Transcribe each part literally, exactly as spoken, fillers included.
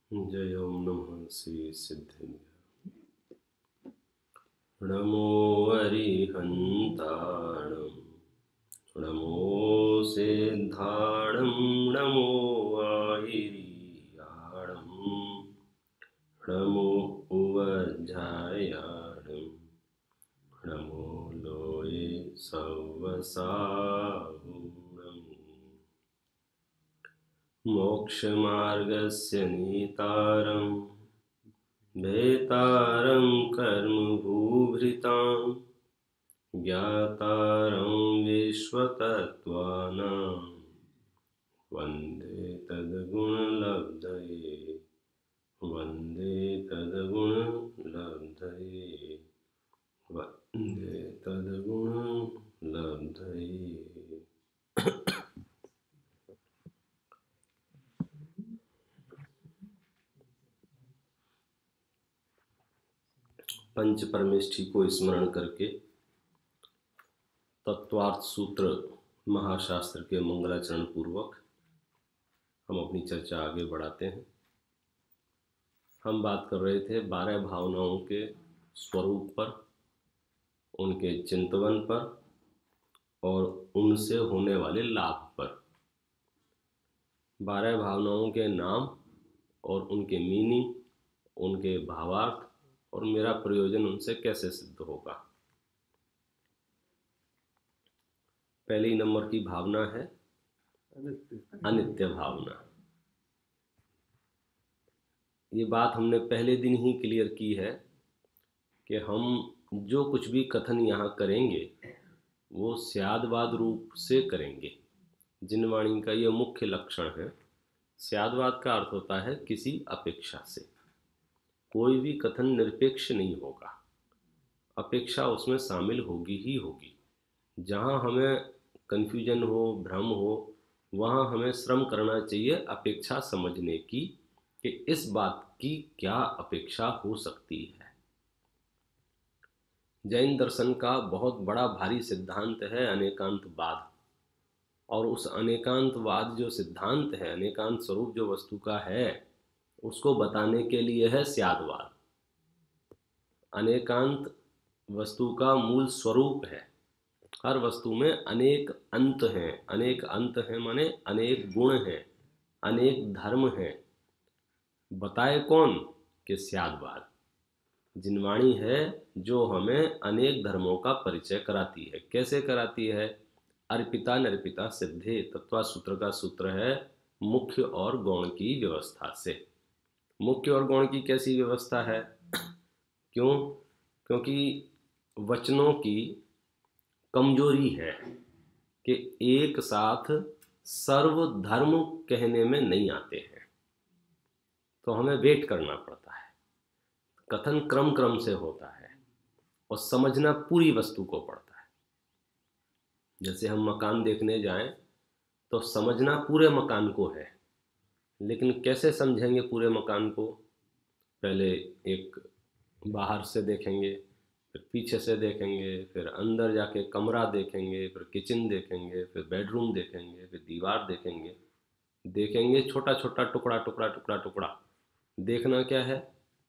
जय ओम नमः श्री सिद्धेभ्य। नमो अरिहन्ताणं नमो सिद्धाणं नमो आयिर्याणं नमो उवज्झायाणं नमो लोये सवसाहुणम्। मोक्षमार्गस्य नीतारं भेतारं कर्मभूभृतां ज्ञातारं विश्वतत्त्वानां वन्दे तद्गुणलब्धये वन्दे तद्गुणलब्धये वन्दे तद्गुणलब्धये। पंच परमेष्ठी को स्मरण करके तत्वार्थ सूत्र महाशास्त्र के मंगलाचरण पूर्वक हम अपनी चर्चा आगे बढ़ाते हैं। हम बात कर रहे थे बारह भावनाओं के स्वरूप पर, उनके चिंतन पर और उनसे होने वाले लाभ पर। बारह भावनाओं के नाम और उनके मीनिंग, उनके भावार्थ और मेरा प्रयोजन उनसे कैसे सिद्ध होगा। पहली नंबर की भावना है अनित्य भावना। ये बात हमने पहले दिन ही क्लियर की है कि हम जो कुछ भी कथन यहाँ करेंगे वो स्यादवाद रूप से करेंगे। जिनवाणी का यह मुख्य लक्षण है। स्यादवाद का अर्थ होता है किसी अपेक्षा से। कोई भी कथन निरपेक्ष नहीं होगा, अपेक्षा उसमें शामिल होगी ही होगी। जहाँ हमें कन्फ्यूजन हो, भ्रम हो, वहाँ हमें श्रम करना चाहिए अपेक्षा समझने की कि इस बात की क्या अपेक्षा हो सकती है। जैन दर्शन का बहुत बड़ा भारी सिद्धांत है अनेकांतवाद, और उस अनेकांतवाद जो सिद्धांत है, अनेकांत स्वरूप जो वस्तु का है, उसको बताने के लिए है स्यादवाद। अनेकांत वस्तु का मूल स्वरूप है। हर वस्तु में अनेक अंत हैं। अनेक अंत हैं माने अनेक गुण हैं, अनेक धर्म हैं। बताए कौन? कि स्यादवाद। जिनवाणी है जो हमें अनेक धर्मों का परिचय कराती है। कैसे कराती है? अर्पिता निर्पिता सिद्धे तत्वा सूत्र का सूत्र है मुख्य और गौण की व्यवस्था से। मुख्य और गौण की कैसी व्यवस्था है? क्यों? क्योंकि वचनों की कमजोरी है कि एक साथ सर्वधर्म कहने में नहीं आते हैं, तो हमें वेट करना पड़ता है। कथन क्रम क्रम से होता है और समझना पूरी वस्तु को पड़ता है। जैसे हम मकान देखने जाएं तो समझना पूरे मकान को है, लेकिन कैसे समझेंगे पूरे मकान को? पहले एक बाहर से देखेंगे, फिर पीछे से देखेंगे, फिर अंदर जाके कमरा देखेंगे, फिर किचन देखेंगे, फिर बेडरूम देखेंगे, फिर दीवार देखेंगे। देखेंगे छोटा छोटा टुकड़ा टुकड़ा टुकड़ा टुकड़ा। देखना क्या है?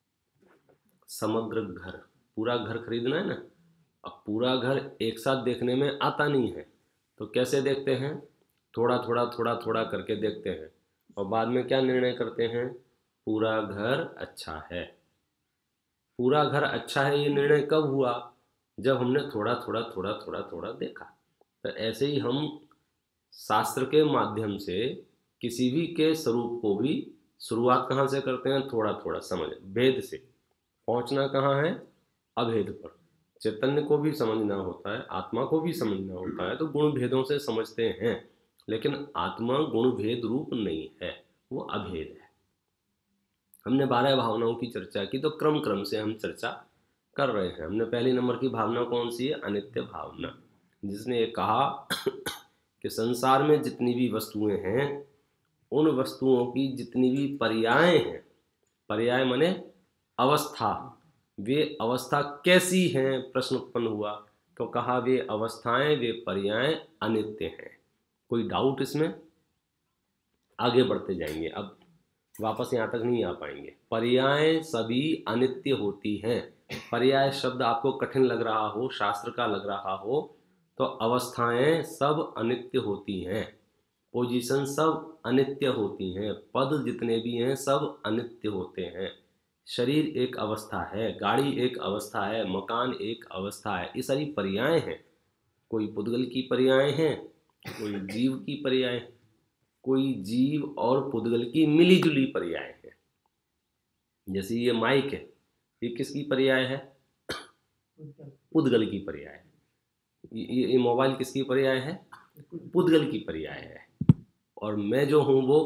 समग्र घर। पूरा घर खरीदना है ना। अब पूरा घर एक साथ देखने में आता नहीं है, तो कैसे देखते हैं? थोड़ा थोड़ा थोड़ा थोड़ा करके देखते हैं और बाद में क्या निर्णय करते हैं? पूरा घर अच्छा है। पूरा घर अच्छा है ये निर्णय कब हुआ? जब हमने थोड़ा थोड़ा थोड़ा थोड़ा थोड़ा देखा। तो ऐसे ही हम शास्त्र के माध्यम से किसी भी के स्वरूप को भी शुरुआत कहाँ से करते हैं? थोड़ा थोड़ा समझ, भेद से। पहुँचना कहाँ है? अभेद पर। चैतन्य को भी समझना होता है, आत्मा को भी समझना होता है, तो गुण भेदों से समझते हैं। लेकिन आत्मा गुण भेद रूप नहीं है, वो अभेद है। हमने बारह भावनाओं की चर्चा की, तो क्रम क्रम से हम चर्चा कर रहे हैं। हमने पहली नंबर की भावना कौन सी है? अनित्य भावना, जिसने ये कहा कि संसार में जितनी भी वस्तुएं हैं, उन वस्तुओं की जितनी भी पर्याय हैं, पर्याय माने अवस्था, वे अवस्था कैसी हैं? प्रश्न उत्पन्न हुआ तो कहा वे अवस्थाएं, वे पर्याय अनित्य हैं। कोई डाउट इसमें? आगे बढ़ते जाएंगे। अब वापस यहाँ तक नहीं आ पाएंगे। पर्याय सभी अनित्य होती हैं। पर्याय शब्द आपको कठिन लग रहा हो, शास्त्र का लग रहा हो, तो अवस्थाएं सब अनित्य होती हैं, पोजीशन सब अनित्य होती हैं, पद जितने भी हैं सब अनित्य होते हैं। शरीर एक अवस्था है, गाड़ी एक अवस्था है, मकान एक अवस्था है, ये सारी पर्याय हैं। कोई पुद्गल की पर्याय हैं, कोई जीव की पर्याय, कोई जीव और पुद्गल की मिलीजुली पर्याय है। जैसे ये माइक है, ये किसकी पर्याय है? पुद्गल की पर्याय है। ये, ये मोबाइल किसकी पर्याय है? पुद्गल की पर्याय है। और मैं जो हूं वो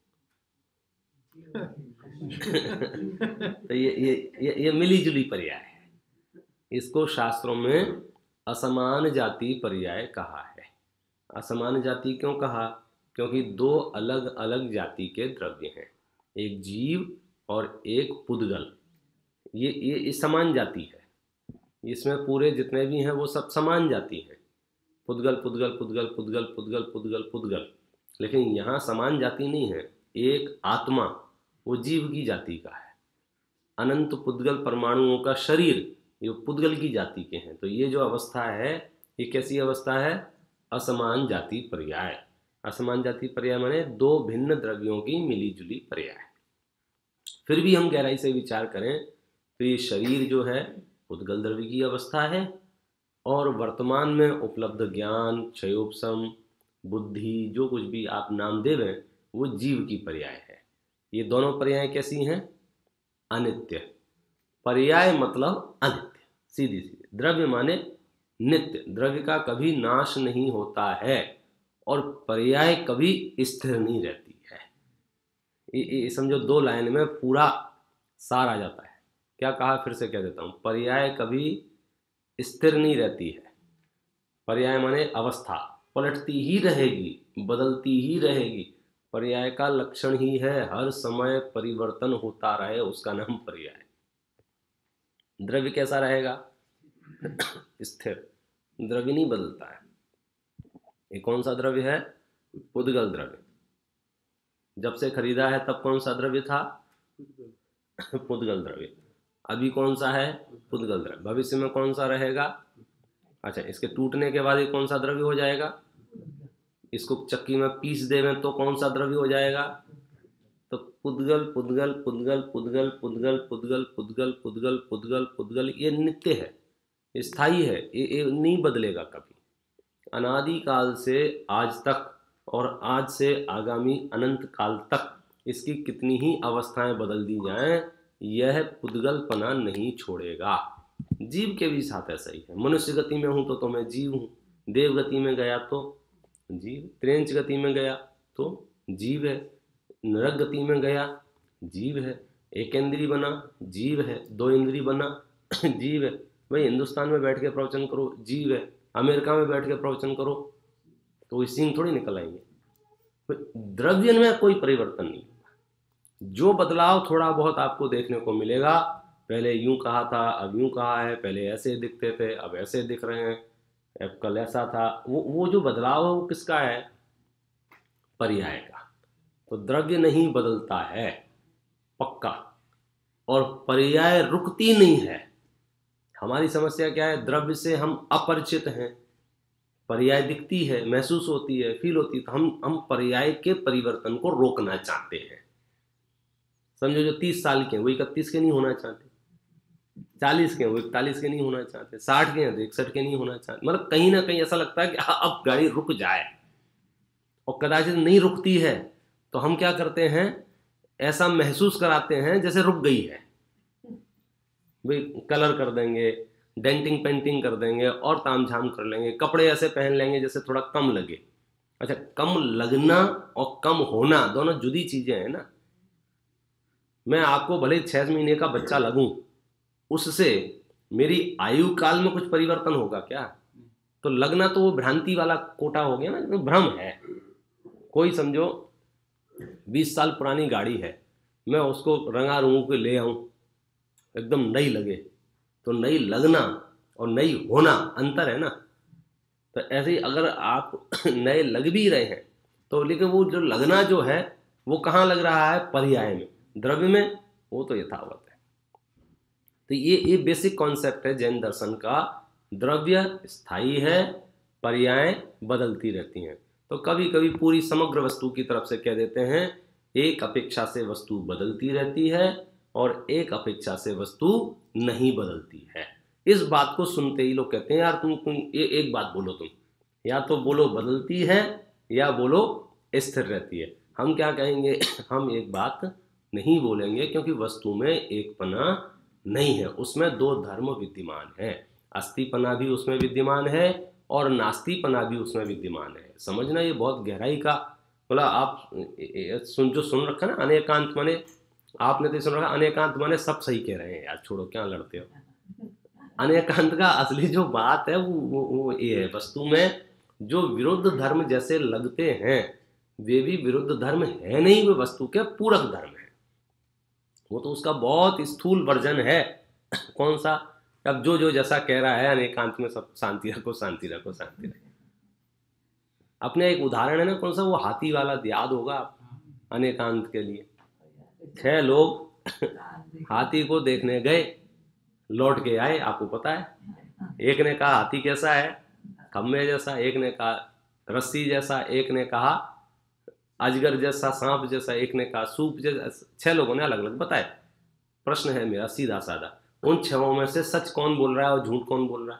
तो ये ये ये, ये मिलीजुली पर्याय है। इसको शास्त्रों में असमान जाति पर्याय कहा है। असमान जाति क्यों कहा? क्योंकि दो अलग अलग जाति के द्रव्य हैं, एक जीव और एक पुद्गल। ये ये, ये समान जाति है, इसमें पूरे जितने भी हैं वो सब समान जाति हैं। पुद्गल पुद्गल पुद्गल पुद्गल पुद्गल पुद्गल पुद्गल। लेकिन यहाँ समान जाति नहीं है। एक आत्मा वो जीव की जाति का है, अनंत पुद्गल परमाणुओं का शरीर ये पुद्गल की जाति के हैं। तो ये जो अवस्था है ये कैसी अवस्था है? असमान जाति पर्याय। असमान जाति पर्याय माने दो भिन्न द्रव्यों की मिलीजुली पर्याय। फिर भी हम गहराई से विचार करें तो ये शरीर जो है पुद्गल द्रव्य की अवस्था है, और वर्तमान में उपलब्ध ज्ञान, क्षयोपशम, बुद्धि, जो कुछ भी आप नाम देवें वो जीव की पर्याय है। ये दोनों पर्याय कैसी हैं? अनित्य। पर्याय मतलब अनित्य, सीधी सीधी। द्रव्य माने नित्य, द्रव्य का कभी नाश नहीं होता है, और पर्याय कभी स्थिर नहीं रहती है। ये, ये समझो दो लाइन में पूरा सार आ जाता है। क्या कहा? फिर से कह देता हूँ। पर्याय कभी स्थिर नहीं रहती है। पर्याय माने अवस्था, पलटती ही रहेगी, बदलती ही रहेगी। पर्याय का लक्षण ही है हर समय परिवर्तन होता रहे, उसका नाम पर्याय। द्रव्य कैसा रहेगा? स्थिर। द्रव्य नहीं बदलता है। ये कौन सा द्रव्य है? पुद्गल द्रव्य। जब से खरीदा है तब कौन सा द्रव्य था? पुद्गल द्रव्य। अभी कौन सा है? पुद्गल द्रव्य। भविष्य में कौन सा रहेगा? अच्छा, इसके टूटने के बाद ये कौन सा द्रव्य हो जाएगा? इसको चक्की में पीस देवें तो कौन सा द्रव्य हो जाएगा? तो पुद्गल पुद्गल पुद्गल पुद्गल पुद्गल पुद्गल पुद्गल पुद्गल पुद्गल पुद्गल। ये नित्य है, स्थायी है, ये, ये नहीं बदलेगा कभी। अनादिकाल से आज तक और आज से आगामी अनंत काल तक इसकी कितनी ही अवस्थाएं बदल दी जाएं, यह पुद्गलपना नहीं छोड़ेगा। जीव के भी साथ ऐसा ही है। मनुष्य गति में हूं तो, तो मैं जीव हूं, देव गति में गया तो जीव, त्रेंच गति में गया तो जीव है, नरक गति में गया जीव है, एक इंद्री बना जीव है, दो इंद्री बना जीव है। भाई हिंदुस्तान में बैठ के प्रवचन करो जीव है, अमेरिका में बैठ के प्रवचन करो तो वही सींग थोड़ी निकल आएंगे। द्रव्य में कोई परिवर्तन नहीं होगा। जो बदलाव थोड़ा बहुत आपको देखने को मिलेगा, पहले यूं कहा था अब यूं कहा है, पहले ऐसे दिखते थे अब ऐसे दिख रहे हैं, अब कल ऐसा था, वो वो जो बदलाव है वो किसका है? पर्याय का। तो द्रव्य नहीं बदलता है पक्का, और पर्याय रुकती नहीं है। हमारी समस्या क्या है? द्रव्य से हम अपरिचित हैं, पर्याय दिखती है, महसूस होती है, फील होती है, तो हम हम पर्याय के परिवर्तन को रोकना चाहते हैं। समझो जो तीस साल के हैं वो इकतीस के नहीं होना चाहते, चालीस के हैं वो इकतालीस के नहीं होना चाहते, साठ के हैं तो इकसठ के नहीं होना चाहते। मतलब कहीं ना कहीं ऐसा लगता है कि अब गाड़ी रुक जाए, और कदाचित नहीं रुकती है तो हम क्या करते हैं? ऐसा महसूस कराते हैं जैसे रुक गई है। भाई कलर कर देंगे, डेंटिंग पेंटिंग कर देंगे और तामझाम कर लेंगे, कपड़े ऐसे पहन लेंगे जैसे थोड़ा कम लगे। अच्छा, कम लगना और कम होना दोनों जुदी चीजें हैं ना। मैं आपको भले छह महीने का बच्चा लगूं, उससे मेरी आयु काल में कुछ परिवर्तन होगा क्या? तो लगना तो वो भ्रांति वाला कोटा हो गया ना, तो भ्रम है। कोई समझो बीस साल पुरानी गाड़ी है, मैं उसको रंगा रूंग के ले आऊं एकदम नई लगे, तो नई लगना और नई होना अंतर है ना। तो ऐसे ही अगर आप नए लग भी रहे हैं तो, लेकिन वो जो लगना जो है वो कहाँ लग रहा है? पर्याय में। द्रव्य में वो तो यथावत है। तो ये ये बेसिक कॉन्सेप्ट है जैन दर्शन का। द्रव्य स्थायी है, पर्याय बदलती रहती हैं। तो कभी कभी पूरी समग्र वस्तु की तरफ से कह देते हैं एक अपेक्षा से वस्तु बदलती रहती है और एक अपेक्षा से वस्तु नहीं बदलती है। इस बात को सुनते ही लोग कहते हैं यार तुम तुम ये एक बात बोलो, तुम या तो बोलो बदलती है या बोलो स्थिर रहती है। हम क्या कहेंगे? हम एक बात नहीं बोलेंगे, क्योंकि वस्तु में एकपना नहीं है, उसमें दो धर्म विद्यमान है। अस्थिपना भी उसमें विद्यमान है और नास्तिपना भी उसमें विद्यमान है। समझना, ये बहुत गहराई का, बोला आप सुन जो सुन रखा ना अनेकांत माने, आपने तो सुन रखा अनेकांत माने सब सही कह रहे हैं यार, छोड़ो क्या लड़ते हो। अनेकांत का असली जो बात है वो वो, वो ये है, वस्तु में जो विरुद्ध धर्म जैसे लगते हैं वे भी विरुद्ध धर्म है नहीं, वे वस्तु के पूरक धर्म है। वो तो उसका बहुत स्थूल वर्जन है। कौन सा? अब जो जो जैसा कह रहा है अनेकांत में सब शांति रखो शांति रखो शांति रखो। अपने एक उदाहरण है ना, कौन सा, वो हाथी वाला याद होगा अनेकांत के लिए। छह लोग हाथी को देखने गए, लौट के आए, आपको पता है। एक ने कहा हाथी कैसा है? खम्बे जैसा। एक ने कहा रस्सी जैसा। एक ने कहा अजगर जैसा, सांप जैसा। एक ने कहा सूप जैसा। छह लोगों ने अलग अलग बताए। प्रश्न है मेरा सीधा साधा, उन छहों में से सच कौन बोल रहा है और झूठ कौन बोल रहा है?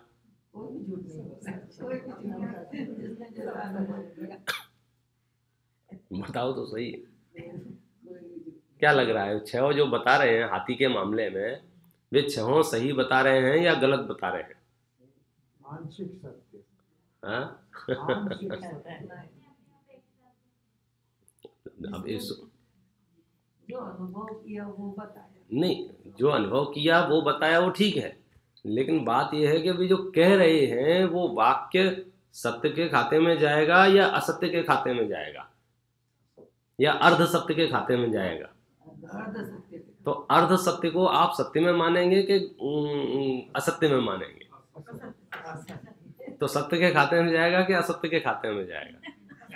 बताओ तो सही, क्या लग रहा है? छहों जो बता रहे हैं हाथी के मामले में, वे छहों सही बता रहे हैं या गलत बता रहे हैं? आंशिक सत्य। हाँ? अब इस जो अनुभव किया वो बताया नहीं, जो अनुभव किया वो बताया वो ठीक है, लेकिन बात यह है कि अभी जो कह रहे हैं वो वाक्य सत्य के खाते में जाएगा या असत्य के खाते में जाएगा या अर्ध सत्य के खाते में जाएगा? अर्ध सत्य। तो अर्ध सत्य को आप सत्य में मानेंगे कि असत्य में मानेंगे? तो सत्य के खाते में जाएगा कि असत्य के खाते में जाएगा?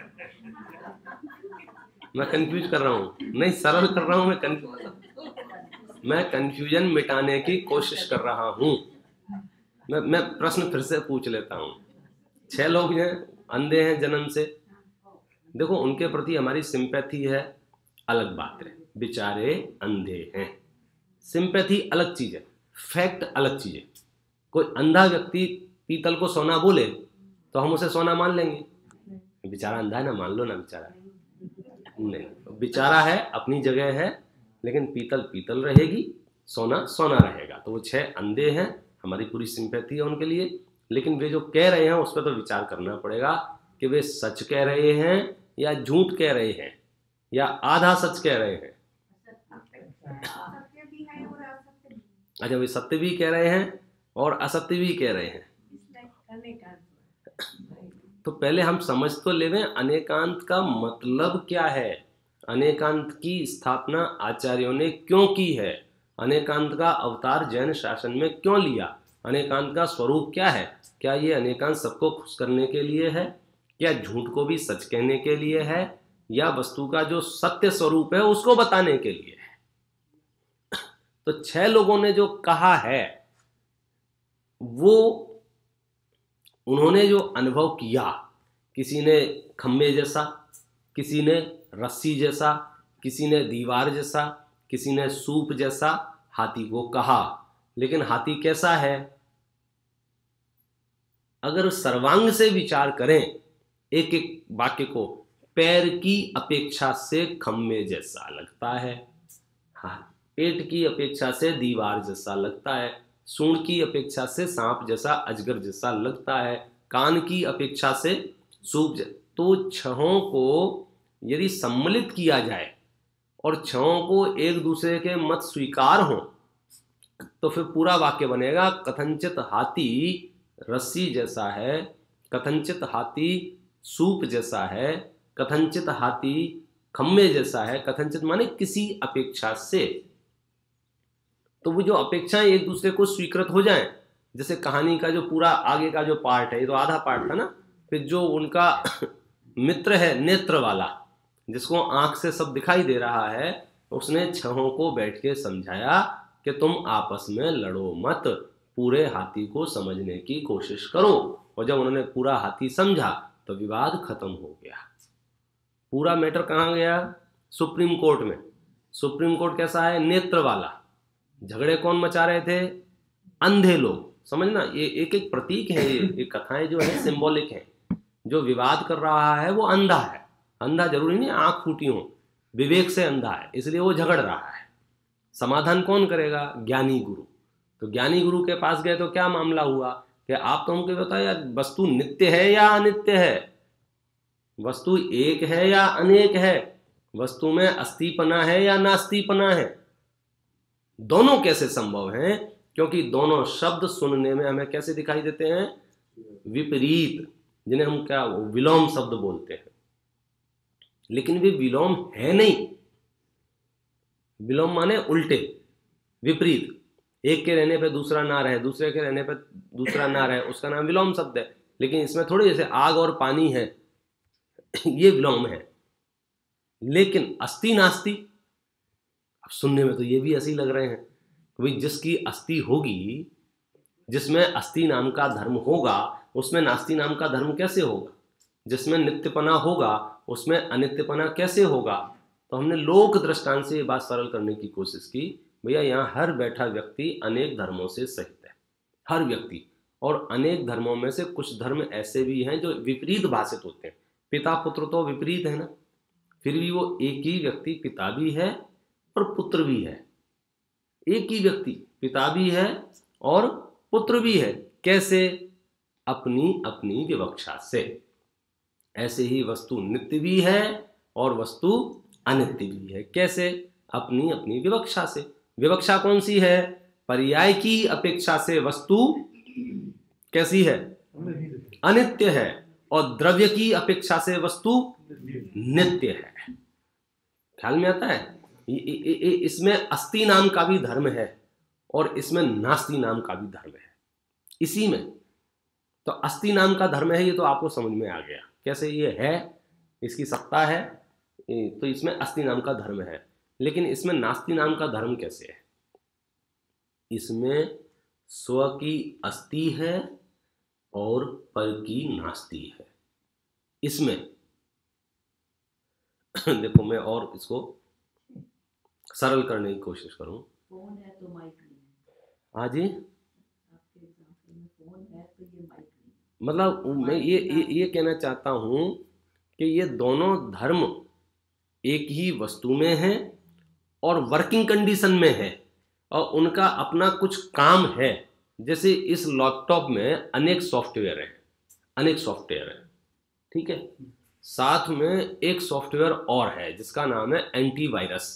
मैं कंफ्यूज कर रहा हूँ, नहीं सरल कर रहा हूँ, मैं कंफ्यूज मैं कंफ्यूजन मिटाने की कोशिश कर रहा हूँ। मैं मैं प्रश्न फिर से पूछ लेता हूँ। छह लोग हैं, अंधे हैं जन्म से, देखो उनके प्रति हमारी सिंपैथी है, अलग बात है, बेचारे अंधे हैं। सिंपैथी अलग चीज है, फैक्ट अलग चीज है। कोई अंधा व्यक्ति पीतल को सोना बोले तो हम उसे सोना मान लेंगे? बेचारा अंधा है ना, मान लो ना बेचारा। नहीं, बेचारा है, अपनी जगह है, लेकिन पीतल पीतल रहेगी, सोना सोना रहेगा। तो वो छह अंधे हैं, हमारी पूरी सिंपैथी है उनके लिए। लेकिन वे जो कह रहे हैं उस पर तो विचार करना पड़ेगा कि वे सच कह रहे हैं या झूठ कह रहे हैं या आधा सच कह रहे हैं। अच्छा, वे सत्य भी कह रहे हैं और असत्य भी कह रहे हैं। तो पहले हम समझ तो लेवें अनेकांत का मतलब क्या है, अनेकांत की स्थापना आचार्यों ने क्यों की है, अनेकांत का अवतार जैन शासन में क्यों लिया, अनेकांत का स्वरूप क्या है। क्या ये अनेकांत सबको खुश करने के लिए है, क्या झूठ को भी सच कहने के लिए है, या वस्तु का जो सत्य स्वरूप है उसको बताने के लिए है? तो छह लोगों ने जो कहा है वो उन्होंने जो अनुभव किया, किसी ने खम्बे जैसा, किसी ने रस्सी जैसा, किसी ने दीवार जैसा, किसी ने सूप जैसा हाथी को कहा। लेकिन हाथी कैसा है? अगर सर्वांग से विचार करें एक एक वाक्य को, पैर की अपेक्षा से खम्बे जैसा लगता है, हाँ, पेट की अपेक्षा से दीवार जैसा लगता है, सूंड की अपेक्षा से सांप जैसा, अजगर जैसा लगता है, कान की अपेक्षा से सूप जैसा। तो छहों को यदि सम्मिलित किया जाए और छहों को एक दूसरे के मत स्वीकार हो तो फिर पूरा वाक्य बनेगा, कथनचित हाथी रस्सी जैसा है, कथनचित हाथी सूप जैसा है, कथनचित हाथी खम्बे जैसा है। कथनचित माने किसी अपेक्षा से। तो वो जो अपेक्षाएं एक दूसरे को स्वीकृत हो जाएं, जैसे कहानी का जो पूरा आगे का जो पार्ट है, ये तो आधा पार्ट था ना, फिर जो उनका मित्र है नेत्र वाला, जिसको आंख से सब दिखाई दे रहा है, उसने छहों को बैठ के समझाया कि तुम आपस में लड़ो मत, पूरे हाथी को समझने की कोशिश करो। और जब उन्होंने पूरा हाथी समझा तो विवाद खत्म हो गया। पूरा मैटर कहाँ गया? सुप्रीम कोर्ट में। सुप्रीम कोर्ट कैसा है? नेत्र वाला। झगड़े कौन मचा रहे थे? अंधे लोग। समझना, ये एक एक प्रतीक है, ये, ये कथाएं जो है सिंबॉलिक है। जो विवाद कर रहा है वो अंधा है। अंधा जरूरी नहीं आंख फूटी हो, विवेक से अंधा है, इसलिए वो झगड़ रहा है। समाधान कौन करेगा? ज्ञानी गुरु। तो ज्ञानी गुरु के पास गए तो क्या मामला हुआ कि आप तो हमको बताओ यार, वस्तु नित्य है या अनित्य है? वस्तु एक है या अनेक है? वस्तु में अस्तिपना है या नास्तिपना है? दोनों कैसे संभव हैं? क्योंकि दोनों शब्द सुनने में हमें कैसे दिखाई देते हैं? विपरीत, जिन्हें हम क्या विलोम शब्द बोलते हैं। लेकिन वे विलोम है नहीं। विलोम माने उल्टे, विपरीत। एक के रहने पे दूसरा ना रहे, दूसरे के रहने पे दूसरा ना रहे, उसका नाम विलोम शब्द है। लेकिन इसमें थोड़ी जैसे आग और पानी है ये विलोम है। लेकिन अस्थि नास्ति, अब सुनने में तो ये भी ऐसे ही लग रहे हैं। भाई जिसकी अस्थि होगी, जिसमें अस्थि नाम का धर्म होगा, उसमें नास्ति नाम का धर्म कैसे होगा? जिसमें नित्यपना होगा उसमें अनित्यपना कैसे होगा? तो हमने लोक दृष्टांत से ये बात सरल करने की कोशिश की। भैया यहाँ हर बैठा व्यक्ति अनेक धर्मों से सहित है, हर व्यक्ति। और अनेक धर्मों में से कुछ धर्म ऐसे भी हैं जो विपरीत भाषित होते हैं। पिता पुत्र तो विपरीत है ना, फिर भी वो एक ही व्यक्ति पिता भी है और पुत्र भी है। एक ही व्यक्ति पिता भी है और पुत्र भी है। कैसे? अपनी अपनी विवक्षा से। ऐसे ही वस्तु नित्य भी है और वस्तु अनित्य भी है। कैसे? अपनी अपनी विवक्षा से। विवक्षा कौन सी है? पर्याय की अपेक्षा से वस्तु कैसी है? अनित्य है। और द्रव्य की अपेक्षा से वस्तु नित्य है। ख्याल में आता है? इसमें अस्थि नाम का भी धर्म है और इसमें नास्ति नाम का भी धर्म है। इसी में तो अस्थि नाम का धर्म है, ये तो आपको समझ में आ गया कैसे ये है, इसकी सत्ता है, तो इसमें अस्थि नाम का धर्म है। लेकिन इसमें नास्ति नाम का धर्म कैसे है? इसमें स्व की अस्थि है और पर की नास्ति है। इसमें देखो, मैं और इसको सरल करने की कोशिश करूं। फोन है तो माइक नहीं। हाँ जी, आपके एग्जांपल में फोन है तो ये माइक नहीं। मतलब मैं ये ये ये कहना चाहता हूं कि ये दोनों धर्म एक ही वस्तु में हैं और वर्किंग कंडीशन में है और उनका अपना कुछ काम है। जैसे इस लैपटॉप में अनेक सॉफ्टवेयर हैं, अनेक सॉफ्टवेयर हैं, ठीक है। साथ में एक सॉफ्टवेयर और है जिसका नाम है एंटीवायरस।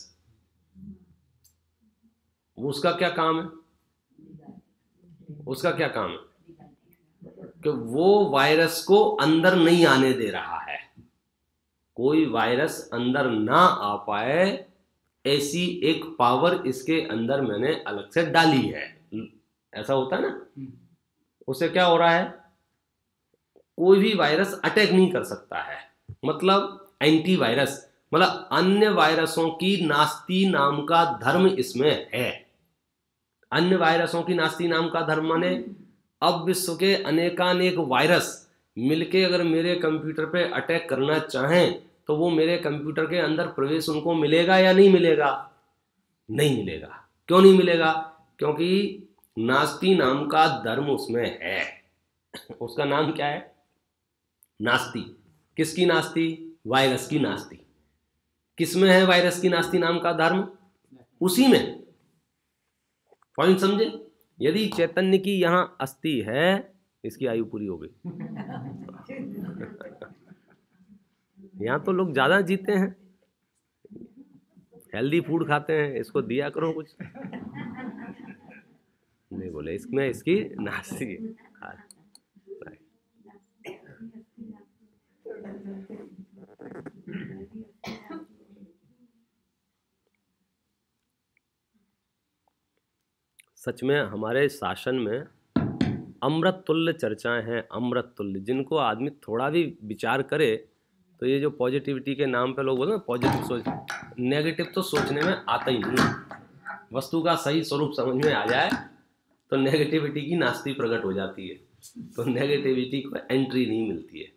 उसका क्या काम है? उसका क्या काम है? कि वो वायरस को अंदर नहीं आने दे रहा है। कोई वायरस अंदर ना आ पाए ऐसी एक पावर इसके अंदर मैंने अलग से डाली है। ऐसा होता है ना, उससे क्या हो रहा है? कोई भी वायरस अटैक नहीं कर सकता है। मतलब एंटीवायरस, मतलब अन्य वायरसों की नास्ति नाम का धर्म इसमें है। अन्य वायरसों की नास्ति नाम का धर्म माने अब विश्व के अनेकानेक वायरस मिलके अगर मेरे कंप्यूटर पे अटैक करना चाहें तो वो मेरे कंप्यूटर के अंदर प्रवेश उनको मिलेगा या नहीं मिलेगा? नहीं मिलेगा। क्यों नहीं मिलेगा? क्योंकि नास्ति नाम का धर्म उसमें है। उसका नाम क्या है? नास्ति। किसकी नास्ति? वायरस की नास्ति। किसमें है वायरस की नास्ति नाम का धर्म? उसी में। पॉइंट समझे? यदि चैतन्य की यहां अस्थि है, इसकी आयु पूरी हो गई। यहां तो लोग ज्यादा जीते हैं, हेल्दी फूड खाते हैं, इसको दिया करो कुछ। नहीं बोले इसमें इसकी नास्ति। सच में हमारे शासन में अमृत तुल्य चर्चाएं हैं, अमृत तुल्य, जिनको आदमी थोड़ा भी विचार करे तो ये जो पॉजिटिविटी के नाम पे लोग बोलते हैं पॉजिटिव सोच, नेगेटिव तो सोचने में आता ही नहीं है। वस्तु का सही स्वरूप समझ में आ जाए तो नेगेटिविटी की नास्ती प्रकट हो जाती है, तो नेगेटिविटी को एंट्री नहीं मिलती है।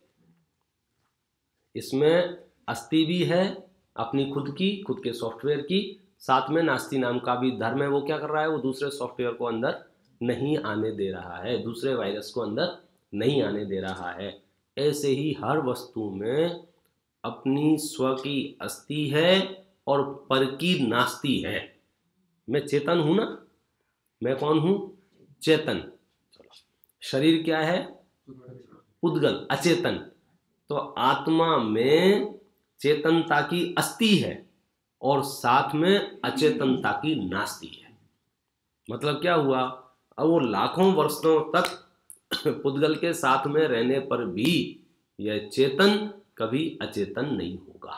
इसमें अस्थि भी है अपनी खुद की, खुद के सॉफ्टवेयर की, साथ में नास्ती नाम का भी धर्म है। वो क्या कर रहा है, वो दूसरे सॉफ्टवेयर को अंदर नहीं आने दे रहा है, दूसरे वायरस को अंदर नहीं आने दे रहा है। ऐसे ही हर वस्तु में अपनी स्व की अस्थि है और पर की नास्ती है। मैं चेतन हूं ना, मैं कौन हूं, चेतन। शरीर क्या है, पुद्गल, अचेतन। तो आत्मा में चेतनता की अस्थि है और साथ में अचेतनता की नास्ती है। मतलब क्या हुआ, अब वो लाखों वर्षों तक पुद्गल के साथ में रहने पर भी यह चेतन कभी अचेतन नहीं होगा।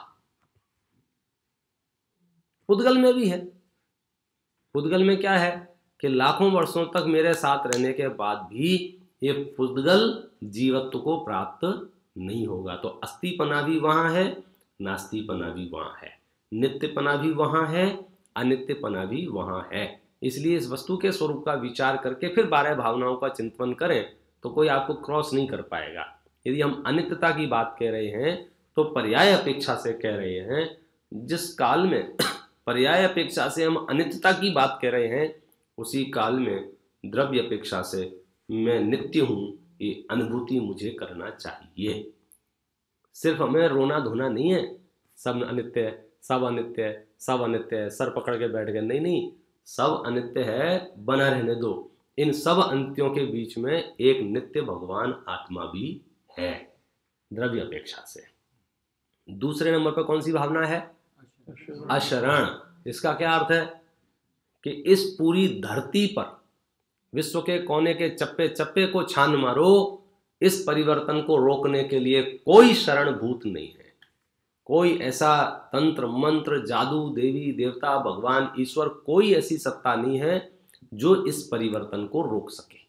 पुद्गल में भी है, पुद्गल में क्या है कि लाखों वर्षों तक मेरे साथ रहने के बाद भी ये पुद्गल जीवत्व को प्राप्त नहीं होगा। तो अस्थिपना भी वहां है, नास्तिपना भी वहां है, नित्यपना भी वहां है, अनित्यपना भी वहां है। इसलिए इस वस्तु के स्वरूप का विचार करके फिर बारह भावनाओं का चिंतन करें तो कोई आपको क्रॉस नहीं कर पाएगा। यदि हम अनित्यता की बात कह रहे हैं तो पर्याय अपेक्षा से कह रहे हैं। जिस काल में पर्याय अपेक्षा से हम अनित्यता की बात कह रहे हैं, उसी काल में द्रव्य अपेक्षा से मैं नित्य हूं, ये अनुभूति मुझे करना चाहिए। सिर्फ हमें रोना धोना नहीं है, सब अनित्य है, सब अनित्य है, सब अनित्य है, सर पकड़ के बैठ गए, नहीं नहीं, सब अनित्य है, बना रहने दो। इन सब अंत्यों के बीच में एक नित्य भगवान आत्मा भी है, द्रव्य अपेक्षा से। दूसरे नंबर पर कौन सी भावना है, अशरण। इसका क्या अर्थ है कि इस पूरी धरती पर विश्व के कोने के चप्पे चप्पे को छान मारो, इस परिवर्तन को रोकने के लिए कोई शरण भूत नहीं है। कोई ऐसा तंत्र मंत्र जादू देवी देवता भगवान ईश्वर कोई ऐसी सत्ता नहीं है जो इस परिवर्तन को रोक सके।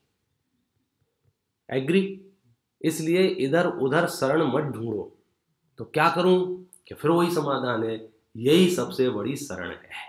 एग्री? इसलिए इधर उधर शरण मत ढूंढो। तो क्या करूं कि फिर वही समाधान है, यही सबसे बड़ी शरण है।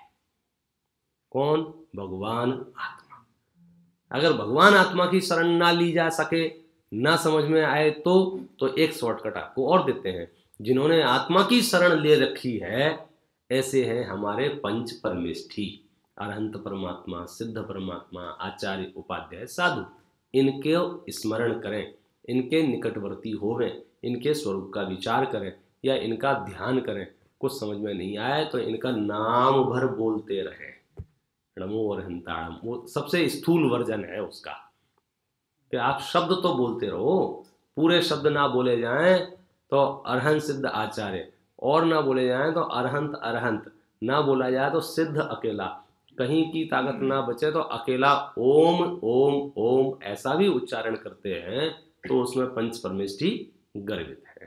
कौन? भगवान आत्मा। अगर भगवान आत्मा की शरण ना ली जा सके, ना समझ में आए तो तो एक शॉर्टकट आपको और देते हैं। जिन्होंने आत्मा की शरण ले रखी है ऐसे हैं हमारे पंच परमेष्ठी, अरहंत परमात्मा, सिद्ध परमात्मा, आचार्य, उपाध्याय, साधु। इनके स्मरण करें, इनके निकटवर्ती होवें, इनके स्वरूप का विचार करें या इनका ध्यान करें। कुछ समझ में नहीं आए तो इनका नाम भर बोलते रहें, नमो अरहंताणम। वो सबसे स्थूल वर्जन है उसका कि आप शब्द तो बोलते रहो, पूरे शब्द ना बोले जाएं तो अरहंत सिद्ध आचार्य, और ना बोले जाएं तो अरहंत अरहंत, ना बोला जाए तो सिद्ध अकेला, कहीं की ताकत ना बचे तो अकेला ओम ओम ओम ऐसा भी उच्चारण करते हैं तो उसमें पंच परमेष्ठी गर्वित है।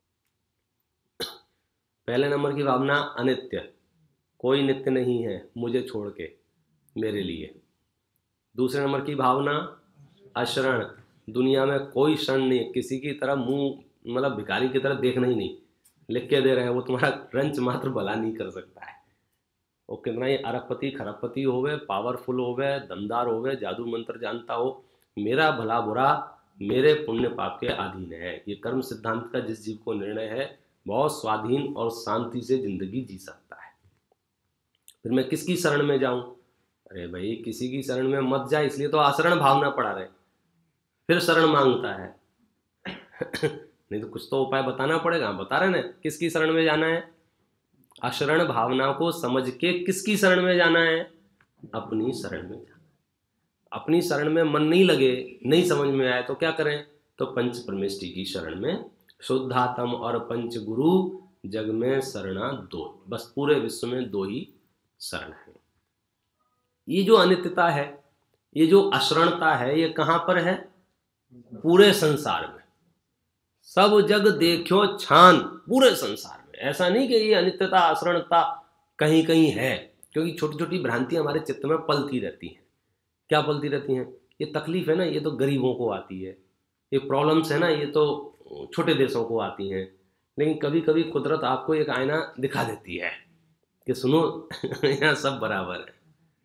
पहले नंबर की भावना अनित्य, कोई नित्य नहीं है मुझे छोड़ के मेरे लिए। दूसरे नंबर की भावना अशरण, दुनिया में कोई शरण नहीं, किसी की तरह मुंह मतलब भिखारी की तरह देखना ही नहीं, लिख के दे रहे हैं, वो तुम्हारा रंच मात्र भला नहीं कर सकता है। वो कितना ही अरबपति खरबपति होवे, पावरफुल होवे, दमदार होवे, जादू मंत्र जानता हो, मेरा भला बुरा मेरे पुण्य पाप के अधीन है। ये कर्म सिद्धांत का जिस जीव को निर्णय है बहुत स्वाधीन और शांति से जिंदगी जी सकता है। फिर मैं किसकी शरण में जाऊं? अरे भाई किसी की शरण में मत जा, इसलिए तो आशरण भावना पढ़ा रहे, फिर शरण मांगता है नहीं तो कुछ तो उपाय बताना पड़ेगा। बता रहे ना किसकी शरण में जाना है, अशरण भावना को समझ के किसकी शरण में जाना है, अपनी शरण में जाना है। अपनी शरण में मन नहीं लगे, नहीं समझ में आए तो क्या करें, तो पंच परमेष्ठी की शरण में। शुद्धात्म और पंच गुरु जग में शरणा दो, बस पूरे विश्व में दो ही शरण है। ये जो अनित्यता है, ये जो अशरणता है, ये कहां पर है? पूरे संसार में। सब जग देखो छान, पूरे संसार में। ऐसा नहीं कि ये अनित्यता अशरणता कहीं कहीं है, क्योंकि छोटी छोटी भ्रांतियां हमारे चित्त में पलती रहती हैं। क्या पलती रहती हैं? ये तकलीफ है ना, ये तो गरीबों को आती है। ये प्रॉब्लम्स है ना, ये तो छोटे देशों को आती हैं। लेकिन कभी कभी कुदरत आपको एक आईना दिखा देती है कि सुनो यहाँ सब बराबर है।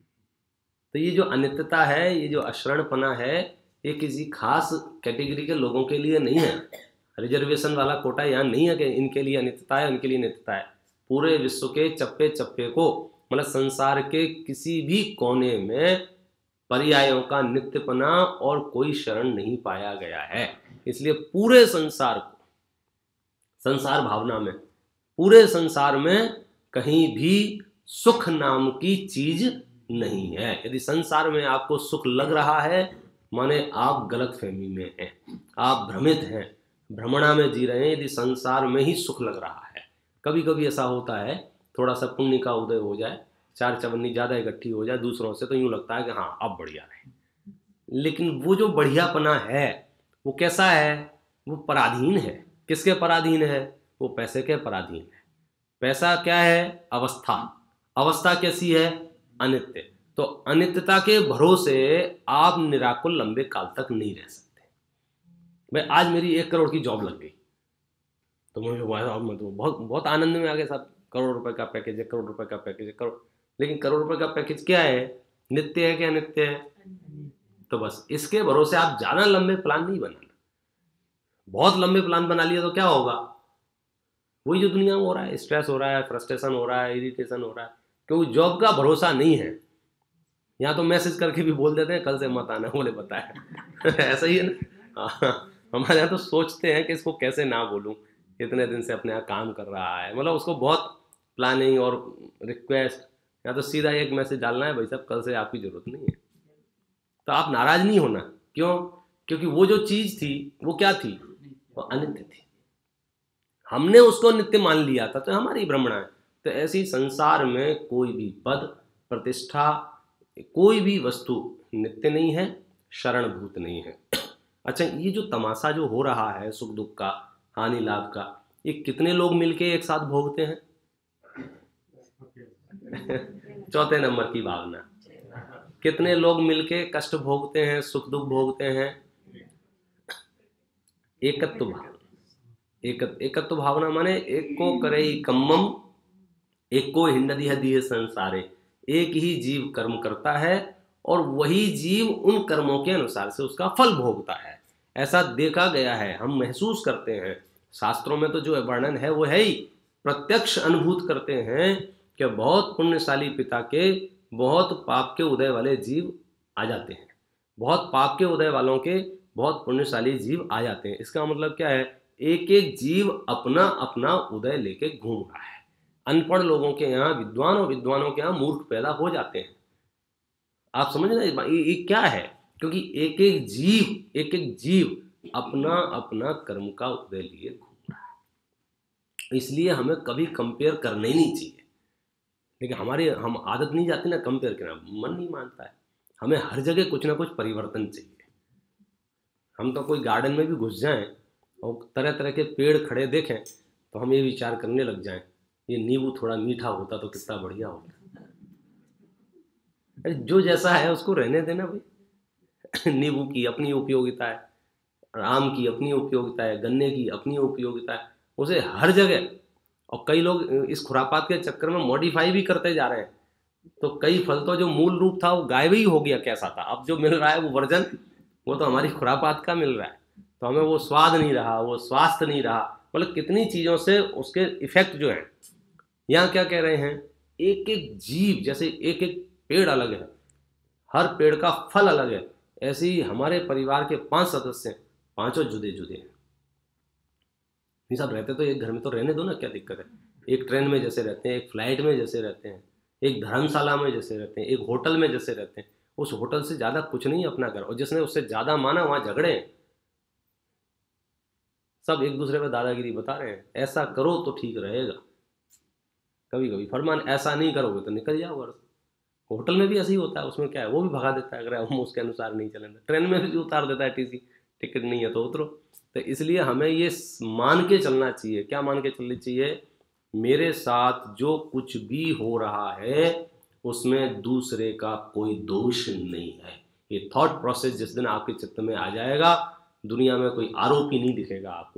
तो ये जो अनित्यता है, ये जो अशरणपना है, ये किसी खास कैटेगरी के लोगों के लिए नहीं है। रिजर्वेशन वाला कोटा यहाँ नहीं है कि इनके लिए अनित्यता है, इनके लिए नित्यता है। पूरे विश्व के चप्पे चप्पे को, मतलब संसार के किसी भी कोने में पर्यायों का नित्यपना और कोई शरण नहीं पाया गया है। इसलिए पूरे संसार को, संसार भावना में, पूरे संसार में कहीं भी सुख नाम की चीज नहीं है। यदि संसार में आपको सुख लग रहा है, माने आप गलत फहमी में हैं, आप भ्रमित हैं, भ्रमणा में जी रहे हैं। यदि संसार में ही सुख लग रहा है, कभी कभी ऐसा होता है, थोड़ा सा पुण्य का उदय हो जाए, चार चवन्नी ज़्यादा इकट्ठी हो जाए दूसरों से, तो यूँ लगता है कि हाँ अब बढ़िया है। लेकिन वो जो बढ़ियापना है वो कैसा है? वो पराधीन है। किसके पराधीन है? वो पैसे के पराधीन है। पैसा क्या है? अवस्था। अवस्था कैसी है? अनित्य। तो अनित्यता के भरोसे आप निराकुल लंबे काल तक नहीं रह सकते। भाई आज मेरी एक करोड़ की जॉब लग गई तो मुझे मैं तो बहुत बहुत आनंद में आ गया साहब, करोड़ रुपए का पैकेज है, करोड़ रुपए का पैकेज है, करोड़। लेकिन करोड़ रुपए का पैकेज क्या है? नित्य है क्या अनित्य है? तो बस इसके भरोसे आप ज्यादा लंबे प्लान नहीं बनाना। बहुत लंबे प्लान बना लिया तो क्या होगा? वही जो दुनिया में हो रहा है, स्ट्रेस हो रहा है, फ्रस्ट्रेशन हो रहा है, इरिटेशन हो रहा है, क्योंकि जॉब का भरोसा नहीं है। यहाँ तो मैसेज करके भी बोल देते हैं कल से मत आना, बोले बताया ऐसा ही है ना। हमारे यहाँ तो सोचते हैं कि इसको कैसे ना बोलूँ, इतने दिन से अपने यहाँ काम कर रहा है, मतलब उसको बहुत प्लानिंग और रिक्वेस्ट। या तो सीधा एक मैसेज डालना है, भाई साहब कल से आपकी ज़रूरत नहीं है। तो आप नाराज़ नहीं होना। क्यों? क्योंकि वो जो चीज़ थी वो क्या थी? वो अनित्य थी। हमने उसको नित्य मान लिया था, तो हमारी भ्रमणा है। तो ऐसी संसार में कोई भी पद, प्रतिष्ठा, कोई भी वस्तु नित्य नहीं है, शरणभूत नहीं है। अच्छा, ये जो तमाशा जो हो रहा है सुख दुख का, हानि लाभ का, ये कितने लोग मिलके एक साथ भोगते हैं? चौथे नंबर की भावना। कितने लोग मिलके कष्ट भोगते हैं, सुख दुख भोगते हैं? एकत्व भावना। एक एकत्व भावना माने एक को करे कम्मम, एक को हिंडदी है दिए संसारे। एक ही जीव कर्म करता है और वही जीव उन कर्मों के अनुसार से उसका फल भोगता है। ऐसा देखा गया है, हम महसूस करते हैं। शास्त्रों में तो जो वर्णन है वो है ही, प्रत्यक्ष अनुभूत करते हैं कि बहुत पुण्यशाली पिता के बहुत पाप के उदय वाले जीव आ जाते हैं, बहुत पाप के उदय वालों के बहुत पुण्यशाली जीव आ जाते हैं। इसका मतलब क्या है? एक एक जीव अपना अपना उदय लेके घूम रहा है। अनपढ़ लोगों के यहाँ विद्वान और विद्वानों के यहाँ मूर्ख पैदा हो जाते हैं। आप समझ रहे हैं ये क्या है? क्योंकि एक एक जीव एक एक जीव अपना अपना कर्म का उदय लिए घूम रहा है। इसलिए हमें कभी कंपेयर करना ही नहीं चाहिए। लेकिन हमारे हम आदत नहीं जाती ना कंपेयर करना, मन नहीं मानता है। हमें हर जगह कुछ ना कुछ परिवर्तन चाहिए। हम तो कोई गार्डन में भी घुस जाएं और तरह तरह के पेड़ खड़े देखें तो हम ये विचार करने लग जाएं, ये नींबू थोड़ा मीठा होता तो कितना बढ़िया होता। अरे जो जैसा है उसको रहने देना भाई। नींबू की अपनी उपयोगिता है, आम की अपनी उपयोगिता है, गन्ने की अपनी उपयोगिता है, उसे हर जगह। और कई लोग इस खुरापात के चक्कर में मॉडिफाई भी करते जा रहे हैं। तो कई फल तो जो मूल रूप था वो गायब ही हो गया, कैसा था। अब जो मिल रहा है वो वर्जन, वो तो हमारी खुरापात का मिल रहा है। तो हमें वो स्वाद नहीं रहा, वो स्वास्थ्य नहीं रहा, मतलब कितनी चीज़ों से उसके इफेक्ट जो है। यहाँ क्या कह रहे हैं? एक एक जीव, जैसे एक एक पेड़ अलग है, हर पेड़ का फल अलग है, ऐसे ही हमारे परिवार के पांच सदस्य हैं, पांचों जुदे जुदे हैं। नहीं साहब रहते तो एक घर में तो रहने दो ना, क्या दिक्कत है? एक ट्रेन में जैसे रहते हैं, एक फ्लाइट में जैसे रहते हैं, एक धर्मशाला में जैसे रहते हैं, एक होटल में जैसे रहते हैं, उस होटल से ज़्यादा कुछ नहीं अपना घर। और जिसने उससे ज़्यादा माना वहाँ झगड़े हैं, सब एक दूसरे पर दादागिरी बता रहे हैं। ऐसा करो तो ठीक रहेगा। कभी कभी फरमान ऐसा नहीं करोगे तो निकल जाओ घर से। होटल में भी ऐसे ही होता है, उसमें क्या है, वो भी भगा देता है अगर हम उसके अनुसार नहीं चलेंगे। ट्रेन में भी उतार देता है टीसी, टिकट नहीं है तो उतरो। तो इसलिए हमें ये मान के चलना चाहिए। क्या मान के चलनी चाहिए? मेरे साथ जो कुछ भी हो रहा है उसमें दूसरे का कोई दोष नहीं है। ये थॉट प्रोसेस जिस दिन आपके चित्त में आ जाएगा, दुनिया में कोई आरोपी नहीं दिखेगा आपको।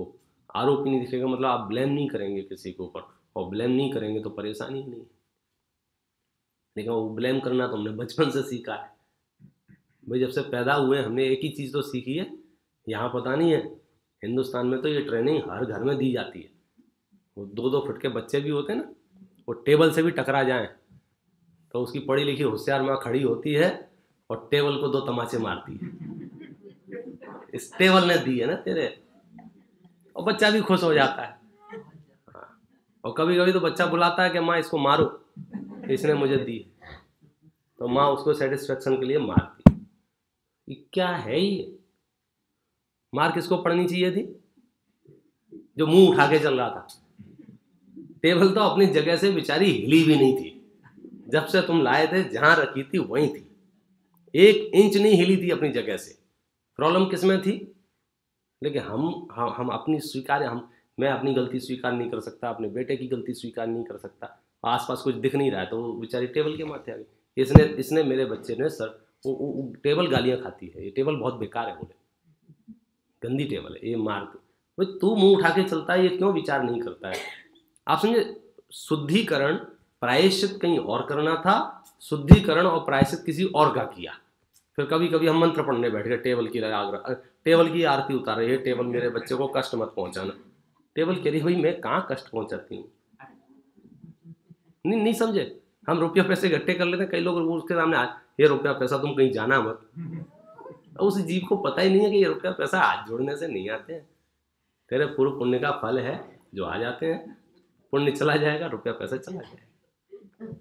आरोपी नहीं दिखेगा मतलब आप ब्लेम नहीं करेंगे किसी के ऊपर, और ब्लेम नहीं करेंगे तो परेशानी ही नहीं है। लेकिन वो ब्लेम करना तो हमने बचपन से सीखा है भाई, जब से पैदा हुए हमने एक ही चीज़ तो सीखी है, यहाँ पता नहीं है हिंदुस्तान में तो ये ट्रेनिंग हर घर में दी जाती है। वो दो दो फुट के बच्चे भी होते हैं ना, वो टेबल से भी टकरा जाएं तो उसकी पढ़ी लिखी होशियार माँ खड़ी होती है और टेबल को दो तमाचे मारती है, इस टेबल ने दी है ना तेरे, और बच्चा भी खुश हो जाता है। हाँ। और कभी कभी तो बच्चा बुलाता है कि माँ इसको मारो, इसने मुझे दी, तो माँ उसको सेटिस्फेक्शन के लिए मारती। ये क्या है ये? मार किसको पड़नी चाहिए थी? जो मुंह उठा के चल रहा था। टेबल तो अपनी जगह से बेचारी हिली भी नहीं थी, जब से तुम लाए थे जहां रखी थी वहीं थी, एक इंच नहीं हिली थी अपनी जगह से। प्रॉब्लम किसमें थी? लेकिन हम हम, हम अपनी स्वीकार हम मैं अपनी गलती स्वीकार नहीं कर सकता, अपने बेटे की गलती स्वीकार नहीं कर सकता, आसपास कुछ दिख नहीं रहा है तो वो बेचारी टेबल के माथे आ गई। इसने इसने मेरे बच्चे ने सर वो, वो, वो टेबल गालियां खाती है, ये टेबल बहुत बेकार है, बोले गंदी टेबल है, ये मार दो। भाई तू मुंह उठा के चलता है, ये क्यों विचार नहीं करता है? आप समझे, शुद्धिकरण प्रायश्चित कहीं और करना था, शुद्धिकरण और प्रायश्चित किसी और का किया। फिर कभी कभी हम मंत्र पढ़ने बैठ गए, टेबल की आग्रह, टेबल की आरती उतार रही है, टेबल मेरे बच्चे को कष्ट मत पहुंचाना। टेबल कह रही भाई मैं कहाँ कष्ट पहुंचाती हूँ? नहीं नहीं समझे, हम रुपया पैसे इकट्ठे कर लेते हैं, कई लोग उसके सामने आ, ये रुपया पैसा तुम कहीं जाना मत। उस जीव को पता ही नहीं है कि ये रुपया पैसा हाथ जोड़ने से नहीं आते हैं, तेरे पूर्व पुण्य का फल है जो आ जाते हैं, पुण्य चला जाएगा रुपया पैसा चला जाएगा।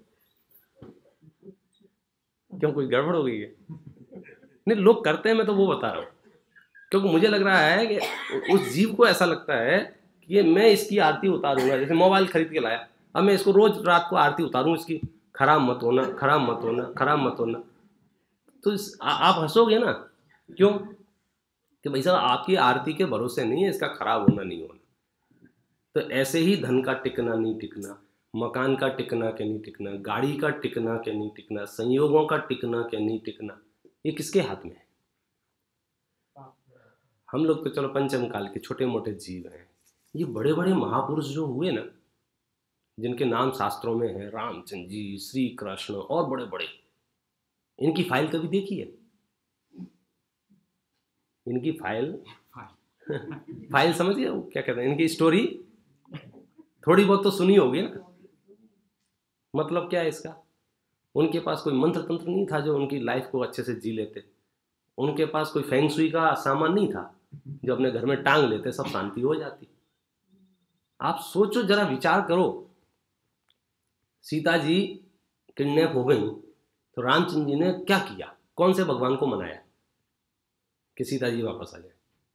क्यों कोई गड़बड़ हो गई है? नहीं लोग करते हैं, मैं तो वो बता रहा हूँ, क्योंकि मुझे लग रहा है कि उस जीव को ऐसा लगता है कि ये मैं इसकी आरती उतारूंगा। जैसे मोबाइल खरीद के लाया, अब मैं इसको रोज रात को आरती उतारूं इसकी, खराब मत होना, खराब मत होना, खराब मत होना। तो इस, आ, आप हंसोगे ना, क्यों? कि भाई साहब आपकी आरती के भरोसे नहीं है इसका खराब होना नहीं होना। तो ऐसे ही धन का टिकना नहीं टिकना, मकान का टिकना के नहीं टिकना, गाड़ी का टिकना के नहीं टिकना, संयोगों का टिकना के नहीं टिकना, ये किसके हाथ में है? हम लोग तो चलो पंचम काल के छोटे मोटे जीव हैं। ये बड़े बड़े महापुरुष जो हुए ना, जिनके नाम शास्त्रों में है, रामचंद्र जी, श्री कृष्ण और बड़े बड़े, इनकी फाइल कभी देखी है? इनकी फाइल फाइल समझिए वो क्या कहते हैं, इनकी स्टोरी थोड़ी बहुत तो सुनी होगी ना। मतलब क्या है इसका? उनके पास कोई मंत्र तंत्र नहीं था जो उनकी लाइफ को अच्छे से जी लेते, उनके पास कोई फेंग शुई का सामान नहीं था जो अपने घर में टांग लेते सब शांति हो जाती। आप सोचो जरा, विचार करो, सीता जी किडनैप हो गई तो रामचंद्र जी ने क्या किया? कौन से भगवान को मनाया कि सीता जी वापस आ जाए?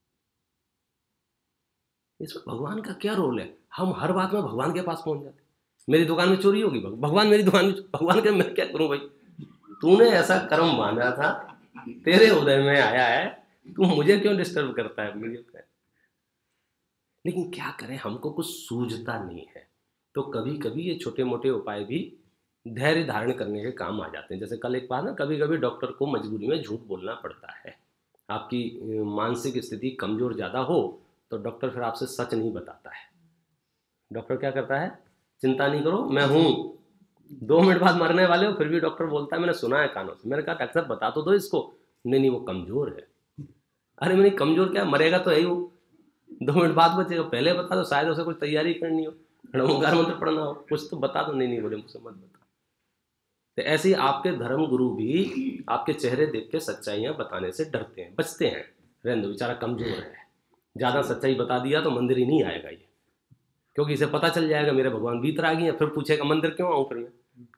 इसमें भगवान का क्या रोल है? हम हर बात में भगवान के पास पहुंच जाते। मेरी दुकान में चोरी होगी, भगवान मेरी दुकान में, भगवान के मैं क्या करूं भाई? तूने ऐसा कर्म बांधा था, तेरे उदय में आया है, तू मुझे क्यों डिस्टर्ब करता है? मुझे लेकिन क्या करें, हमको कुछ सूझता नहीं है। तो कभी कभी ये छोटे मोटे उपाय भी धैर्य धारण करने के काम आ जाते हैं। जैसे कल एक बात ना, कभी कभी डॉक्टर को मजबूरी में झूठ बोलना पड़ता है। आपकी मानसिक स्थिति कमजोर ज़्यादा हो तो डॉक्टर फिर आपसे सच नहीं बताता है। डॉक्टर क्या करता है, चिंता नहीं करो मैं हूँ, दो मिनट बाद मरने वाले हो, फिर भी डॉक्टर बोलता है मैंने सुना है कानों से। मैंने कहा डॉक्टर बता तो दो इसको। नहीं नहीं वो कमज़ोर है। अरे मैंने कमज़ोर क्या, मरेगा तो है ही वो, दो मिनट बाद बचेगा, पहले बता दो, शायद उसे कुछ तैयारी करनी हो, ओंकार मंत्र पढ़ना हो, कुछ तो बता दो। नहीं नहीं बोले मुझसे मत बता। तो ऐसे ही आपके धर्म गुरु भी आपके चेहरे देख के सच्चाइयाँ बताने से डरते हैं, बचते हैं। रहने दो बेचारा कमज़ोर है, ज़्यादा सच्चाई बता दिया तो मंदिर ही नहीं आएगा ये, क्योंकि इसे पता चल जाएगा मेरे भगवान भीतर आ गए हैं, फिर पूछेगा मंदिर क्यों आऊँ फिर मैं।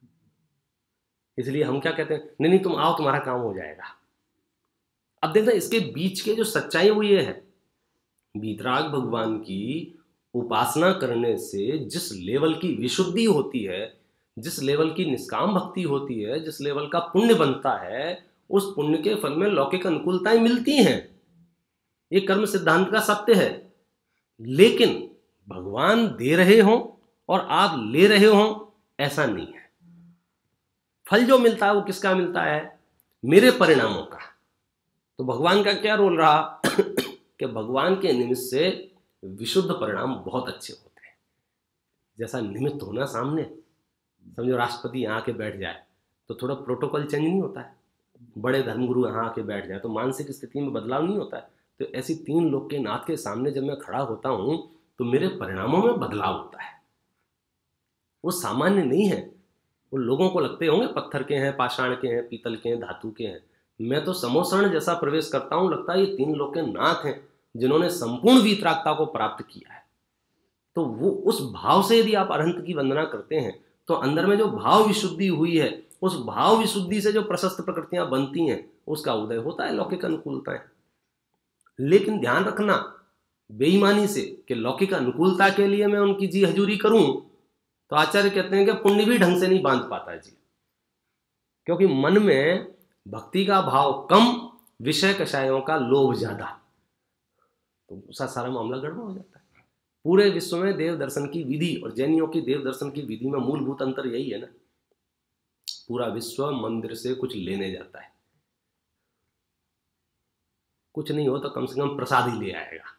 इसलिए हम क्या कहते हैं, नहीं नहीं तुम आओ तुम्हारा काम हो जाएगा। अब देखना इसके बीच के जो सच्चाई वो ये है, वीतराग भगवान की उपासना करने से जिस लेवल की विशुद्धि होती है, जिस लेवल की निष्काम भक्ति होती है, जिस लेवल का पुण्य बनता है, उस पुण्य के फल में लौकिक अनुकूलताएं मिलती हैं। ये कर्म सिद्धांत का सत्य है। लेकिन भगवान दे रहे हों और आप ले रहे हों, ऐसा नहीं है। फल जो मिलता है वो किसका मिलता है? मेरे परिणामों का। तो भगवान का क्या रोल रहा कि भगवान के निमित्त से विशुद्ध परिणाम बहुत अच्छे होते हैं। जैसा निमित्त होना सामने, समझो राष्ट्रपति यहाँ आके बैठ जाए तो थोड़ा प्रोटोकॉल चेंज नहीं होता है, बड़े धर्मगुरु यहाँ आके बैठ जाए तो मानसिक स्थिति में बदलाव नहीं होता है। तो ऐसी तीन लोग के नाथ के सामने जब मैं खड़ा होता हूँ तो मेरे परिणामों में बदलाव होता है। वो सामान्य नहीं है। वो लोगों को लगते होंगे पत्थर के हैं, पाषाण के हैं, पीतल के हैं, धातु के हैं। मैं तो समोसरण जैसा प्रवेश करता हूँ, लगता है ये तीन लोग के नाथ हैं जिन्होंने संपूर्ण वीतरागता को प्राप्त किया है। तो वो उस भाव से यदि आप अरहंत की वंदना करते हैं तो अंदर में जो भाव विशुद्धि हुई है, उस भाव विशुद्धि से जो प्रशस्त प्रकृतियां बनती हैं, उसका उदय होता है लौकिक अनुकूलताएं। लेकिन ध्यान रखना बेईमानी से कि लौकिक अनुकूलता के लिए मैं उनकी जी हजूरी करूं, तो आचार्य कहते हैं कि पुण्य भी ढंग से नहीं बांध पाता है जी, क्योंकि मन में भक्ति का भाव कम, विषय कषायों का लोभ ज्यादा, तो उसका सारा मामला गड़बड़ हो जाता है। पूरे विश्व में देव दर्शन की विधि और जैनियों की देव दर्शन की विधि में मूलभूत अंतर यही है ना, पूरा विश्व मंदिर से कुछ लेने जाता है, कुछ नहीं हो तो कम से कम प्रसाद ही ले आएगा।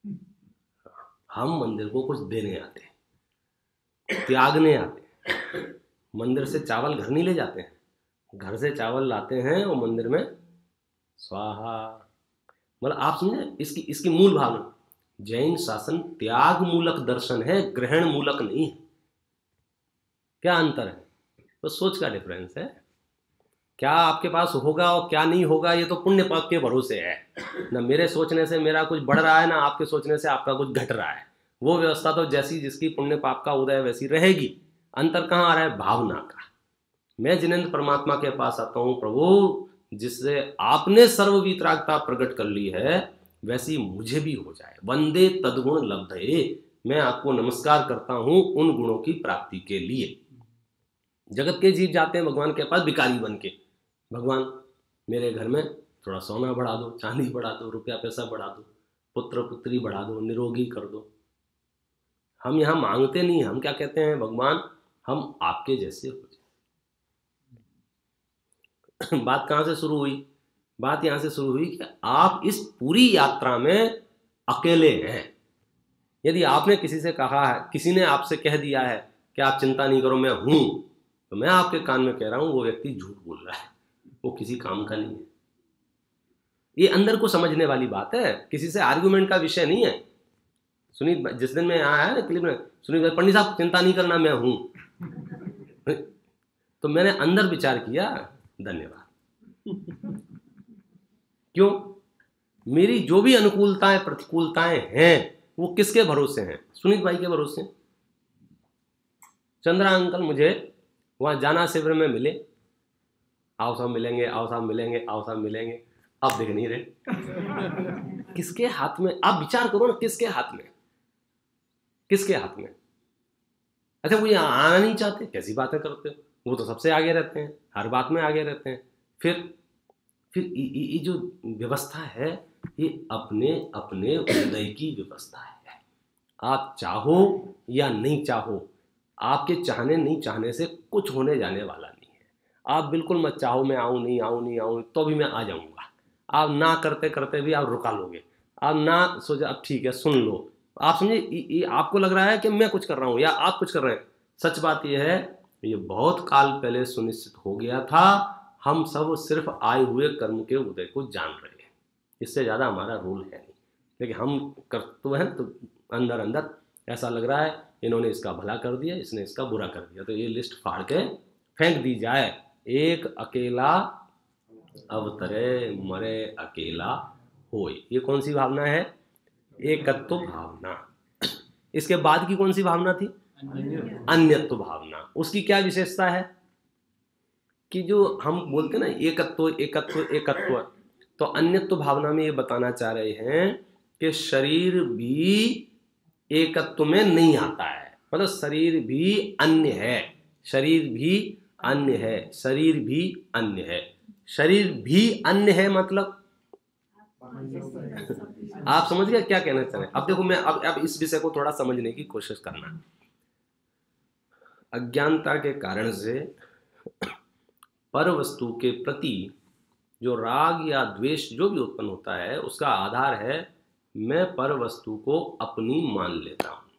हम मंदिर को कुछ देने आते हैं, त्यागने आते हैं। मंदिर से चावल घर नहीं ले जाते हैं, घर से चावल लाते हैं और मंदिर में स्वाहा। मतलब आप समझे इसकी इसकी मूल भावना। जैन शासन त्याग मूलक दर्शन है, ग्रहण मूलक नहीं है। क्या अंतर है? तो सोच का डिफरेंस है। क्या आपके पास होगा और क्या नहीं होगा ये तो पुण्य पाप के भरोसे है ना। मेरे सोचने से मेरा कुछ बढ़ रहा है ना आपके सोचने से आपका कुछ घट रहा है। वो व्यवस्था तो जैसी जिसकी पुण्य पाप का उदय वैसी रहेगी। अंतर कहाँ आ रहा है? भावना का। मैं जिनेंद्र परमात्मा के पास आता हूँ, प्रभु जिससे आपने सर्ववीतरागता प्रकट कर ली है वैसी मुझे भी हो जाए। वंदे तद्गुण लब्धये, मैं आपको नमस्कार करता हूं उन गुणों की प्राप्ति के लिए। जगत के जीव जाते हैं भगवान के पास भिखारी बन के, भगवान मेरे घर में थोड़ा सोना बढ़ा दो, चांदी बढ़ा दो, रुपया पैसा बढ़ा दो, पुत्र पुत्री बढ़ा दो, निरोगी कर दो। हम यहाँ मांगते नहीं, हम क्या कहते हैं? भगवान हम आपके जैसे हो जाए। बात कहाँ से शुरू हुई? बात यहाँ से शुरू हुई कि आप इस पूरी यात्रा में अकेले हैं। यदि आपने किसी से कहा है, किसी ने आपसे कह दिया है कि आप चिंता नहीं करो मैं हूं, तो मैं आपके कान में कह रहा हूं वो व्यक्ति झूठ बोल रहा है, वो किसी काम का नहीं है। ये अंदर को समझने वाली बात है, किसी से आर्गुमेंट का विषय नहीं है। सुनीत जिस दिन में यहाँ है क्लिप में, सुनीत भाई पंडित साहब चिंता नहीं करना मैं हूं, तो मैंने अंदर विचार किया, धन्यवाद। क्यों? मेरी जो भी अनुकूलताएं प्रतिकूलताएं हैं वो किसके भरोसे हैं? सुनीत भाई के भरोसे। चंद्रा अंकल मुझे वहां जाना शिविर में मिले, आओ साहब मिलेंगे, आओ साहब मिलेंगे, आओ साहब मिलेंगे, अब देख नहीं रहे। किसके हाथ में? आप विचार करो ना, किसके हाथ में? किसके हाथ में? अच्छा वो यहाँ आना नहीं चाहते, कैसी बातें करते हो? वो तो सबसे आगे रहते हैं, हर बात में आगे रहते हैं। फिर फिर ये जो व्यवस्था है ये अपने अपने हृदय की व्यवस्था है। आप चाहो या नहीं चाहो, आपके चाहने नहीं चाहने से कुछ होने जाने वाला नहीं है। आप बिल्कुल मत चाहो मैं आऊँ नहीं आऊँ नहीं आऊँ तो भी मैं आ जाऊँगा। आप ना करते करते भी आप रुका लोगे। आप ना सोचा अब ठीक है सुन लो। आप समझे ये आपको लग रहा है कि मैं कुछ कर रहा हूँ या आप कुछ कर रहे हैं। सच बात यह है ये बहुत काल पहले सुनिश्चित हो गया था। हम सब सिर्फ आए हुए कर्म के उदय को जान रहे हैं, इससे ज़्यादा हमारा रोल है नहीं। लेकिन हम कर तो हैं तो अंदर अंदर ऐसा लग रहा है इन्होंने इसका भला कर दिया, इसने इसका बुरा कर दिया, तो ये लिस्ट फाड़ के फेंक दी जाए। एक अकेला अवतरे मरे अकेला होए, ये कौन सी भावना है? एकत्व भावना। इसके बाद की कौन सी भावना थी? अन्यत्व भावना। उसकी क्या विशेषता है कि जो हम बोलते ना एकत्व एकत्व एकत्व, तो अन्यत्व भावना में ये बताना चाह रहे हैं कि शरीर भी एकत्व में नहीं आता है। मतलब शरीर भी अन्य है, शरीर भी अन्य है, शरीर भी अन्य है, शरीर भी अन्य है। मतलब आप समझ गए क्या कहना चाह रहे हैं? अब देखो मैं अब अब इस विषय को थोड़ा समझने की कोशिश करना। अज्ञानता के कारण से पर वस्तु के प्रति जो राग या द्वेष जो भी उत्पन्न होता है उसका आधार है मैं पर वस्तु को अपनी मान लेता हूं।